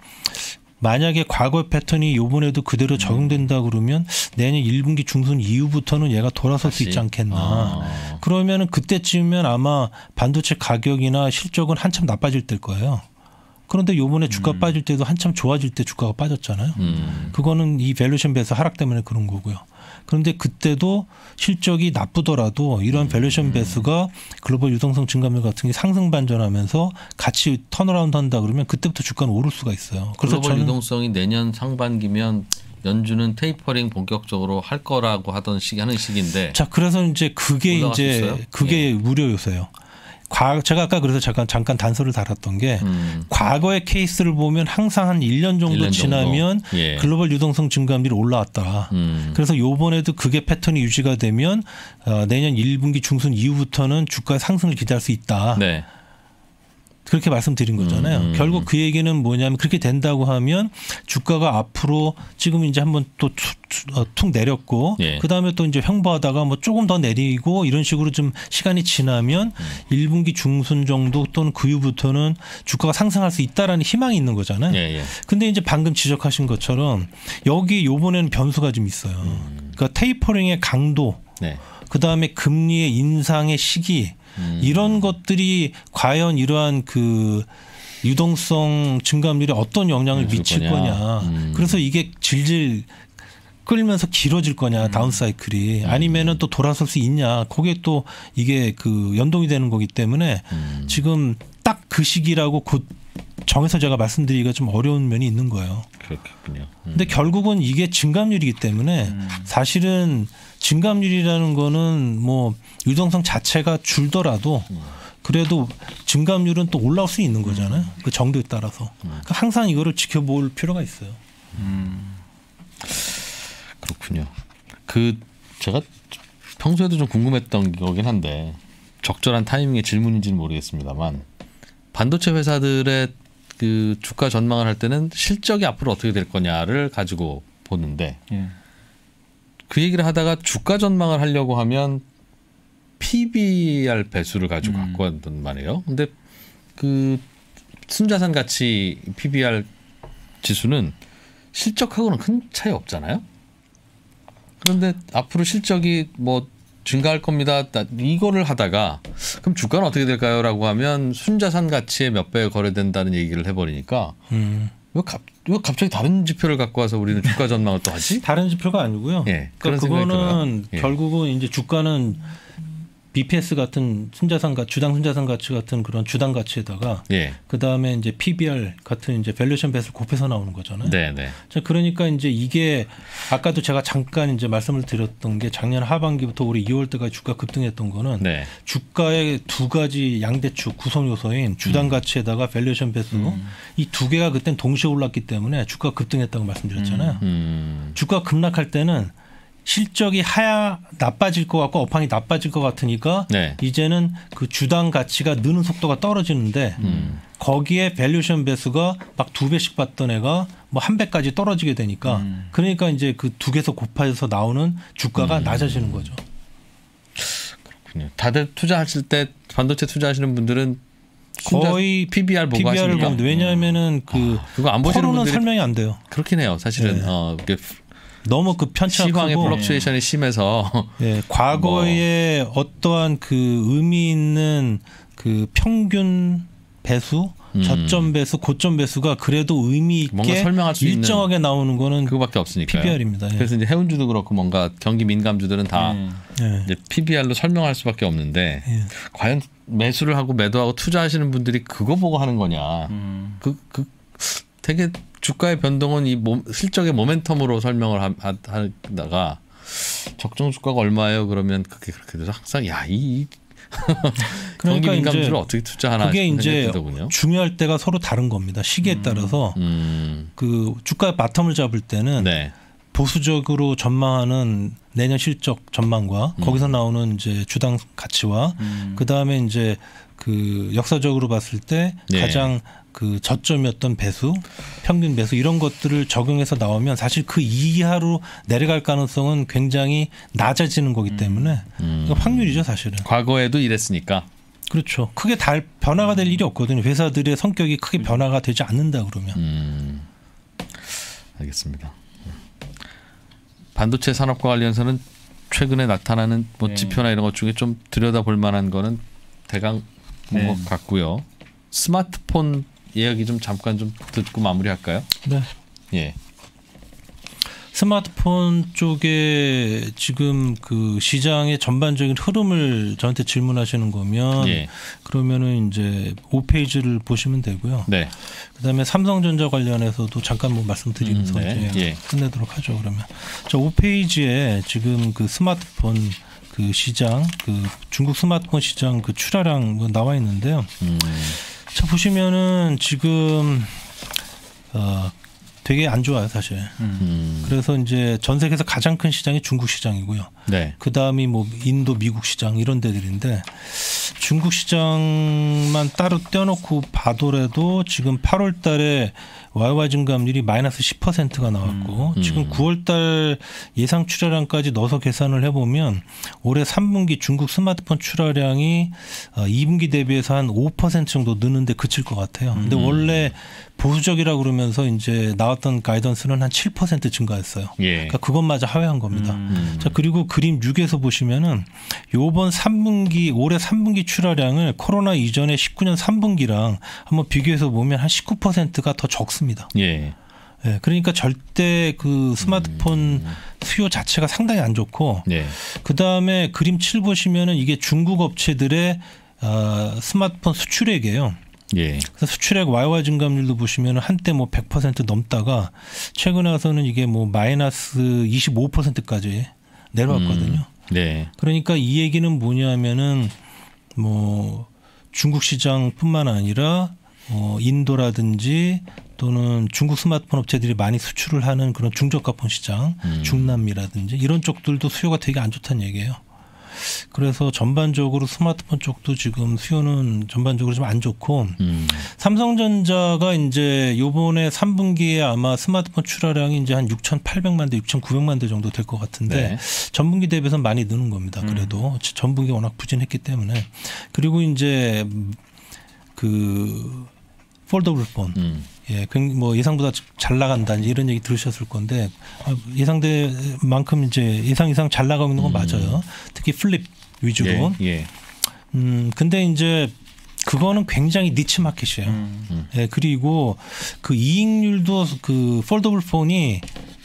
만약에 과거의 패턴이 요번에도 그대로 적용된다 그러면 내년 일 분기 중순 이후부터는 얘가 돌아설 다시? 수 있지 않겠나. 아. 그러면은 그때쯤이면 아마 반도체 가격이나 실적은 한참 나빠질 때일 거예요. 그런데 요번에 주가 음. 빠질 때도 한참 좋아질 때 주가가 빠졌잖아요. 음. 그거는 이 밸류에이션 배수 하락 때문에 그런 거고요. 그런데 그때도 실적이 나쁘더라도 이런 음. 밸류에이션 배수가 글로벌 유동성 증감률 같은 게 상승 반전하면서 같이 턴어라운드 한다 그러면 그때부터 주가는 오를 수가 있어요. 그래서 글로벌 유동성이 내년 상반기면 연준은 테이퍼링 본격적으로 할 거라고 하던 시기 하는 시기인데. 자, 그래서 이제 그게 이제 있어요? 그게 예. 우려 요소예요. 과, 제가 아까 그래서 잠깐 잠깐 단서를 달았던 게 음. 과거의 케이스를 보면 항상 한 일 년 정도 일 년 지나면 정도. 예. 글로벌 유동성 증감률이 올라왔다. 음. 그래서 요번에도 그게 패턴이 유지가 되면 어, 내년 일 분기 중순 이후부터는 주가 상승을 기대할 수 있다. 네. 그렇게 말씀드린 거잖아요. 음. 결국 그 얘기는 뭐냐면 그렇게 된다고 하면 주가가 앞으로 지금 이제 한번 또 툭 내렸고 예. 그다음에 또 이제 횡보하다가 뭐 조금 더 내리고 이런 식으로 좀 시간이 지나면 음. 일 분기 중순 정도 또는 그 이후부터는 주가가 상승할 수 있다라는 희망이 있는 거잖아요. 예, 예. 근데 이제 방금 지적하신 것처럼 여기 요번에는 변수가 좀 있어요. 음. 그러니까 테이퍼링의 강도 네. 그다음에 금리의 인상의 시기 음. 이런 것들이 과연 이러한 그 유동성 증감률에 어떤 영향을 미칠 거냐. 거냐. 음. 그래서 이게 질질 끌면서 길어질 거냐. 음. 다운 사이클이. 아니면은 또 돌아설 수 있냐. 그게 또 이게 그 연동이 되는 거기 때문에 음. 지금 딱 그 시기라고 곧 정해서 제가 말씀드리기가 좀 어려운 면이 있는 거예요. 그렇겠군요. 음. 근데 결국은 이게 증감률이기 때문에 음. 사실은 증감률이라는 거는 뭐 유동성 자체가 줄더라도 음. 그래도 증감률은 또 올라올 수 있는 거잖아요. 음. 그 정도에 따라서. 음. 그러니까 항상 이거를 지켜볼 필요가 있어요. 음. 그렇군요. 그 제가 평소에도 좀 궁금했던 거긴 한데 적절한 타이밍의 질문인지는 모르겠습니다만 반도체 회사들의 그 주가 전망을 할 때는 실적이 앞으로 어떻게 될 거냐를 가지고 보는데 예. 그 얘기를 하다가 주가 전망을 하려고 하면 피비알 배수를 가지고 음. 갖고 왔단 말이에요. 근데 그 순자산 가치 피비알 지수는 실적하고는 큰 차이 없잖아요. 그런데 앞으로 실적이 뭐 증가할 겁니다. 이거를 하다가 그럼 주가는 어떻게 될까요?라고 하면 순자산 가치의 몇 배에 거래된다는 얘기를 해버리니까 음. 왜, 갑, 왜 갑자기 다른 지표를 갖고 와서 우리는 주가 전망을 또 하지? 다른 지표가 아니고요. 예, 그러니까 그거는 예. 결국은 이제 주가는 비피에스 같은 순자산 가 주당 순자산 가치 같은 그런 주당 가치에다가 예. 그 다음에 이제 피비알 같은 이제 밸류에이션 배수를 곱해서 나오는 거잖아요. 네, 네. 자, 그러니까 이제 이게 아까도 제가 잠깐 이제 말씀을 드렸던 게 작년 하반기부터 올해 이월 때까지 주가 급등했던 거는 네. 주가의 두 가지 양대축 구성 요소인 주당 가치에다가 밸류에이션 배수 음. 이 두 개가 그땐 동시에 올랐기 때문에 주가 급등했다고 말씀드렸잖아요. 음. 음. 주가 급락할 때는 실적이 하야 나빠질 것 같고 업황이 나빠질 것 같으니까 네. 이제는 그 주당 가치가 느는 속도가 떨어지는데 음. 거기에 밸류에이션 배수가 막 두 배씩 받던 애가 뭐 한 배까지 떨어지게 되니까 음. 그러니까 이제 그 두 개에서 곱해서 나오는 주가가 음. 낮아지는 거죠. 그렇군요. 다들 투자하실 때 반도체 투자하시는 분들은 거의 피비알 보고 피비알을 보는데 왜냐하면은 그 아, 그거 안 보시는 분들이 설명이 안 돼요. 그렇긴 해요. 사실은 네. 어, 너무 그 편차가 시황의 크고 플럭추에이션이 심해서 네, 과거에 뭐. 어떠한 그 의미 있는 그 평균 배수, 음. 저점 배수, 고점 배수가 그래도 의미 있게 뭔가 설명할 수 일정하게 있는 나오는 거는 그거밖에 없으니까요. 피비알입니다. 예. 그래서 이제 해운주도 그렇고 뭔가 경기 민감주들은 다 음. 이제 피비알로 설명할 수밖에 없는데 예. 과연 매수를 하고 매도하고 투자하시는 분들이 그거 보고 하는 거냐? 음. 그, 그 되게 주가의 변동은 이 몸, 실적의 모멘텀으로 설명을 하, 하, 하다가 적정 주가가 얼마예요? 그러면 그게 그렇게 돼서 항상 야, 이 경기 민감주를 어떻게 투자하나 그게 이제 되더군요. 중요할 때가 서로 다른 겁니다. 시기에 음, 따라서 음. 그 주가 바텀을 잡을 때는 네. 보수적으로 전망하는 내년 실적 전망과 음. 거기서 나오는 이제 주당 가치와 음. 그 다음에 이제 그 역사적으로 봤을 때 네. 가장 그 저점이었던 배수, 평균 배수 이런 것들을 적용해서 나오면 사실 그 이하로 내려갈 가능성은 굉장히 낮아지는 거기 때문에 음. 확률이죠 사실은. 과거에도 이랬으니까. 그렇죠. 크게 달 변화가 될 일이 없거든요. 회사들의 성격이 크게 변화가 되지 않는다 그러면. 음. 알겠습니다. 반도체 산업과 관련해서는 최근에 나타나는 뭐 네. 지표나 이런 것 중에 좀 들여다볼 만한 거는 대강 본 것 네. 같고요. 스마트폰 이야기 좀 잠깐 좀 듣고 마무리할까요? 네. 예. 스마트폰 쪽에 지금 그 시장의 전반적인 흐름을 저한테 질문하시는 거면 예. 그러면은 이제 오 페이지를 보시면 되고요. 네. 그다음에 삼성전자 관련해서도 잠깐 뭐 말씀드리면서 음, 네. 이제 예. 끝내도록 하죠. 그러면 저 오 페이지에 지금 그 스마트폰 그 시장 그 중국 스마트폰 시장 그 출하량 뭐 나와 있는데요. 음. 자 보시면은 지금 어 되게 안 좋아요 사실. 음. 그래서 이제 전 세계에서 가장 큰 시장이 중국 시장이고요. 네. 그 다음이 뭐 인도, 미국 시장 이런 데들인데 중국 시장만 따로 떼어놓고 봐더라도 지금 팔월달에 와이와이 증감률이 마이너스 십 퍼센트가 나왔고 음. 지금 구월달 예상 출하량까지 넣어서 계산을 해보면 올해 삼 분기 중국 스마트폰 출하량이 이 분기 대비해서 한 오 퍼센트 정도 느는데 그칠 것 같아요. 근데 음. 원래 보수적이라고 그러면서 이제 나왔던 가이던스는 한 칠 퍼센트 증가했어요. 예. 그러니까 그것마저 하회한 겁니다. 음. 자 그리고 그림 육에서 보시면은 요번 삼 분기 올해 삼 분기 출하량을 코로나 이전에 십구 년 삼 분기랑 한번 비교해서 보면 한 십구 퍼센트가 더 적습니다. 예. 네, 그러니까 절대 그 스마트폰 음. 수요 자체가 상당히 안 좋고 예. 그 다음에 그림 칠 보시면은 이게 중국 업체들의 어, 스마트폰 수출액이에요. 예. 그래서 수출액 와이와이 증감률도 보시면 한때 뭐 백 퍼센트 넘다가 최근에 와서는 이게 뭐 마이너스 이십오 퍼센트까지 내려왔거든요. 음. 네. 그러니까 이 얘기는 뭐냐면은 뭐 중국 시장뿐만 아니라 어 인도라든지 또는 중국 스마트폰 업체들이 많이 수출을 하는 그런 중저가폰 시장, 음. 중남미라든지 이런 쪽들도 수요가 되게 안 좋다는 얘기예요. 그래서 전반적으로 스마트폰 쪽도 지금 수요는 전반적으로 좀 안 좋고 음. 삼성전자가 이제 요번에 삼 분기에 아마 스마트폰 출하량이 이제 한 육천팔백만 대 육천구백만 대 정도 될 것 같은데 네. 전분기 대비해서 많이 느는 겁니다. 그래도 음. 전분기 워낙 부진했기 때문에 그리고 이제 그 폴더블 폰 음. 예, 뭐 예상보다 잘 나간다 이런 얘기 들으셨을 건데 예상대만큼 이제 예상 이상 잘 나가고 있는 건 맞아요. 특히 플립 위주로. 예, 예. 음, 근데 이제 그거는 굉장히 니치 마켓이에요. 음. 예, 그리고 그 이익률도 그 폴더블 폰이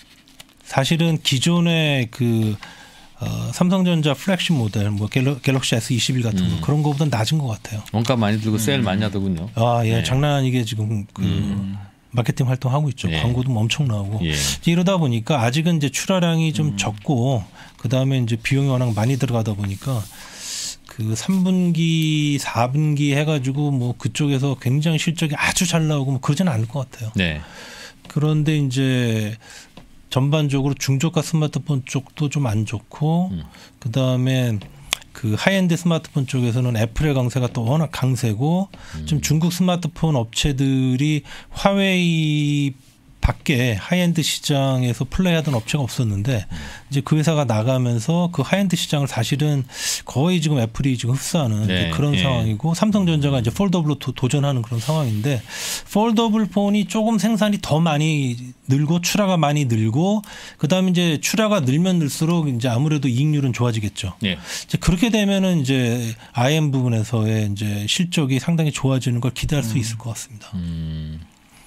사실은 기존의 그 어, 삼성전자 플렉십 모델, 뭐 갤러, 갤럭시 에스 이십일 같은 거 음. 그런 거보다 낮은 것 같아요. 원가 많이 들고 음. 세일 많이 하더군요. 아, 예, 네. 장난 아니게 지금 그 음. 마케팅 활동하고 있죠. 예. 광고도 엄청 나오고 예. 이러다 보니까 아직은 이제 출하량이 좀 음. 적고 그 다음에 이제 비용이 워낙 많이 들어가다 보니까 그 삼 분기, 사 분기 해가지고 뭐 그쪽에서 굉장히 실적이 아주 잘 나오고 뭐 그러지는 않을 것 같아요. 네. 그런데 이제 전반적으로 중저가 스마트폰 쪽도 좀 안 좋고 음. 그다음에 그 하이엔드 스마트폰 쪽에서는 애플의 강세가 또 워낙 강세고 음. 좀 중국 스마트폰 업체들이 화웨이 밖에 하이엔드 시장에서 플레이하던 업체가 없었는데 음. 이제 그 회사가 나가면서 그 하이엔드 시장을 사실은 거의 지금 애플이 지금 흡수하는 네. 그런 네. 상황이고 삼성전자가 이제 폴더블로 도, 도전하는 그런 상황인데 폴더블 폰이 조금 생산이 더 많이 늘고 출하가 많이 늘고 그다음에 이제 출하가 늘면 늘수록 이제 아무래도 이익률은 좋아지겠죠. 네. 이제 그렇게 되면은 이제 아이엠 부분에서의 이제 실적이 상당히 좋아지는 걸 기대할 음. 수 있을 것 같습니다. 음.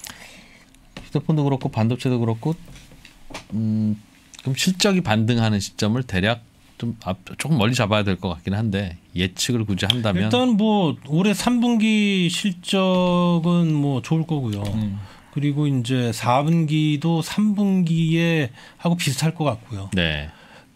휴대폰도 그렇고 반도체도 그렇고 음, 그럼 실적이 반등하는 시점을 대략 좀 앞, 조금 멀리 잡아야 될 것 같긴 한데 예측을 굳이 한다면 일단 뭐 올해 삼 분기 실적은 뭐 좋을 거고요. 음. 그리고 이제 사 분기도 삼 분기에 하고 비슷할 것 같고요. 네.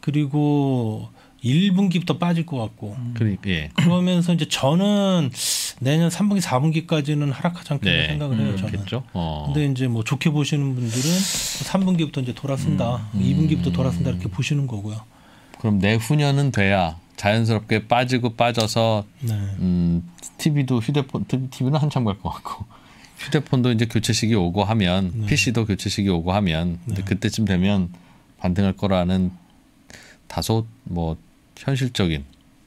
그리고 일 분기부터 빠질 것 같고. 음. 그러니까 예. 그러면서 이제 저는 내년 삼 분기, 사 분기까지는 하락하지 않겠다 네. 생각을 해요. 저는. 그렇겠죠. 어. 근데 이제 뭐 좋게 보시는 분들은 삼 분기부터 이제 돌아선다, 음. 이 분기부터 돌아선다 이렇게 보시는 거고요. 그럼 내후년은 돼야 자연스럽게 빠지고 빠져서 네. 음, 티비도 휴대폰, 티비는 한참 갈 것 같고 휴대폰도 이제 교체 시기 오고 하면 네. 피시도 교체 시기 오고 하면 네. 그때쯤 되면 반등할 거라는 다소 뭐 현실적인.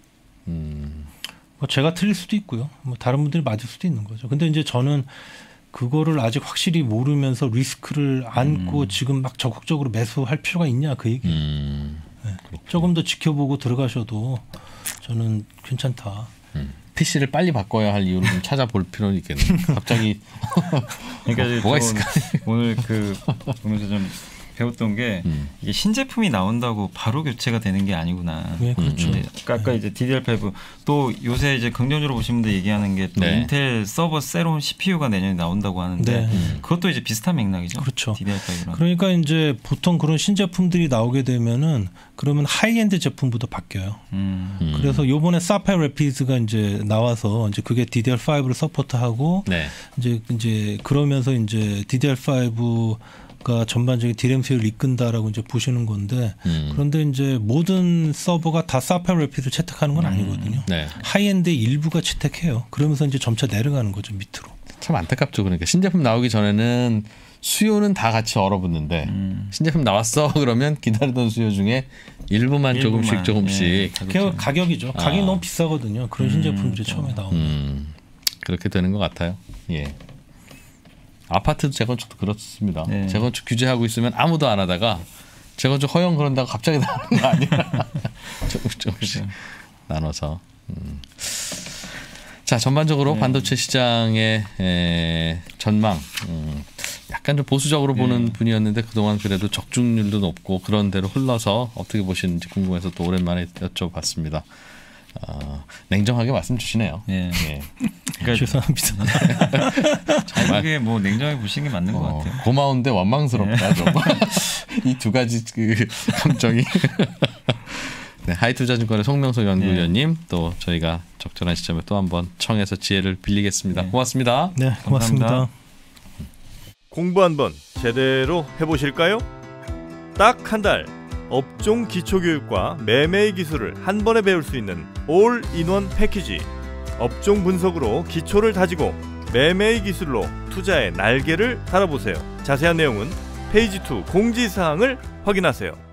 음. 뭐 제가 틀릴 수도 있고요. 뭐 다른 분들이 맞을 수도 있는 거죠. 근데 이제 저는 그거를 아직 확실히 모르면서 리스크를 안고 음. 지금 막 적극적으로 매수할 필요가 있냐 그 얘기예요. 음. 네. 조금 더 지켜보고 들어가셔도 저는 괜찮다. 음. 피시를 빨리 바꿔야 할 이유를 좀 찾아볼 필요는 있겠네요. 갑자기 그러니까 뭐가 있을까? 오늘 그 보면서 좀 배웠던 게 음. 이게 신제품이 나온다고 바로 교체가 되는 게 아니구나. 네, 그렇죠. 음. 아까 이제 디디알 파이브 또 요새 이제 긍정적으로 보신 분들 얘기하는 게 또 네. 인텔 서버 새로운 씨피유가 내년에 나온다고 하는데 네. 음. 그것도 이제 비슷한 맥락이죠. 그렇죠. 디디알 파이브랑. 그러니까 이제 보통 그런 신제품들이 나오게 되면은 그러면 하이엔드 제품부터 바뀌어요. 음. 그래서 요번에 사파이어 래피드가 이제 나와서 이제 그게 디디알 파이브를 서포트하고 네. 이제 이제 그러면서 이제 디디알 파이브 가 전반적인 디램 수요를 이끈다라고 이제 보시는 건데 음. 그런데 이제 모든 서버가 다 사파이어 래피드를 채택하는 건 아니거든요. 음. 네. 하이엔드 일부가 채택해요. 그러면서 이제 점차 내려가는 거죠 밑으로. 참 안타깝죠. 그러니까 신제품 나오기 전에는 수요는 다 같이 얼어붙는데 음. 신제품 나왔어 그러면 기다리던 수요 중에 일부만, 일부만 조금씩 조금씩. 예. 가격, 가격이죠. 가격이 아. 너무 비싸거든요. 그런 음. 신제품들이 처음에 나오면. 음. 그렇게 되는 것 같아요. 예. 아파트 재건축도 그렇습니다. 네. 재건축 규제하고 있으면 아무도 안 하다가 재건축 허용 그런다고 갑자기 나오는 거 아니야. 조금씩 조금씩 네. 나눠서. 음. 자 전반적으로 네. 반도체 시장의 에, 전망 음, 약간 좀 보수적으로 네. 보는 분이었는데 그동안 그래도 적중률도 높고 그런 대로 흘러서 어떻게 보시는지 궁금해서 또 오랜만에 여쭤봤습니다. 어, 냉정하게 말씀 주시네요. 예. 예. 그러니까 죄송합니다. 정말 뭐 냉정하게 보시는 게 맞는 어, 것 같아요. 고마운데 원망스럽다 좀. 이 두 가지 그 감정이. 네, 하이투자증권의 송명석 연구위원님 예. 또 저희가 적절한 시점에 또 한번 청해서 지혜를 빌리겠습니다. 네. 고맙습니다. 네, 고맙습니다. 감사합니다. 공부 한번 제대로 해보실까요? 딱 한 달. 업종 기초교육과 매매의 기술을 한 번에 배울 수 있는 올인원 패키지. 업종 분석으로 기초를 다지고 매매의 기술로 투자의 날개를 달아보세요. 자세한 내용은 페이지 이 공지사항을 확인하세요.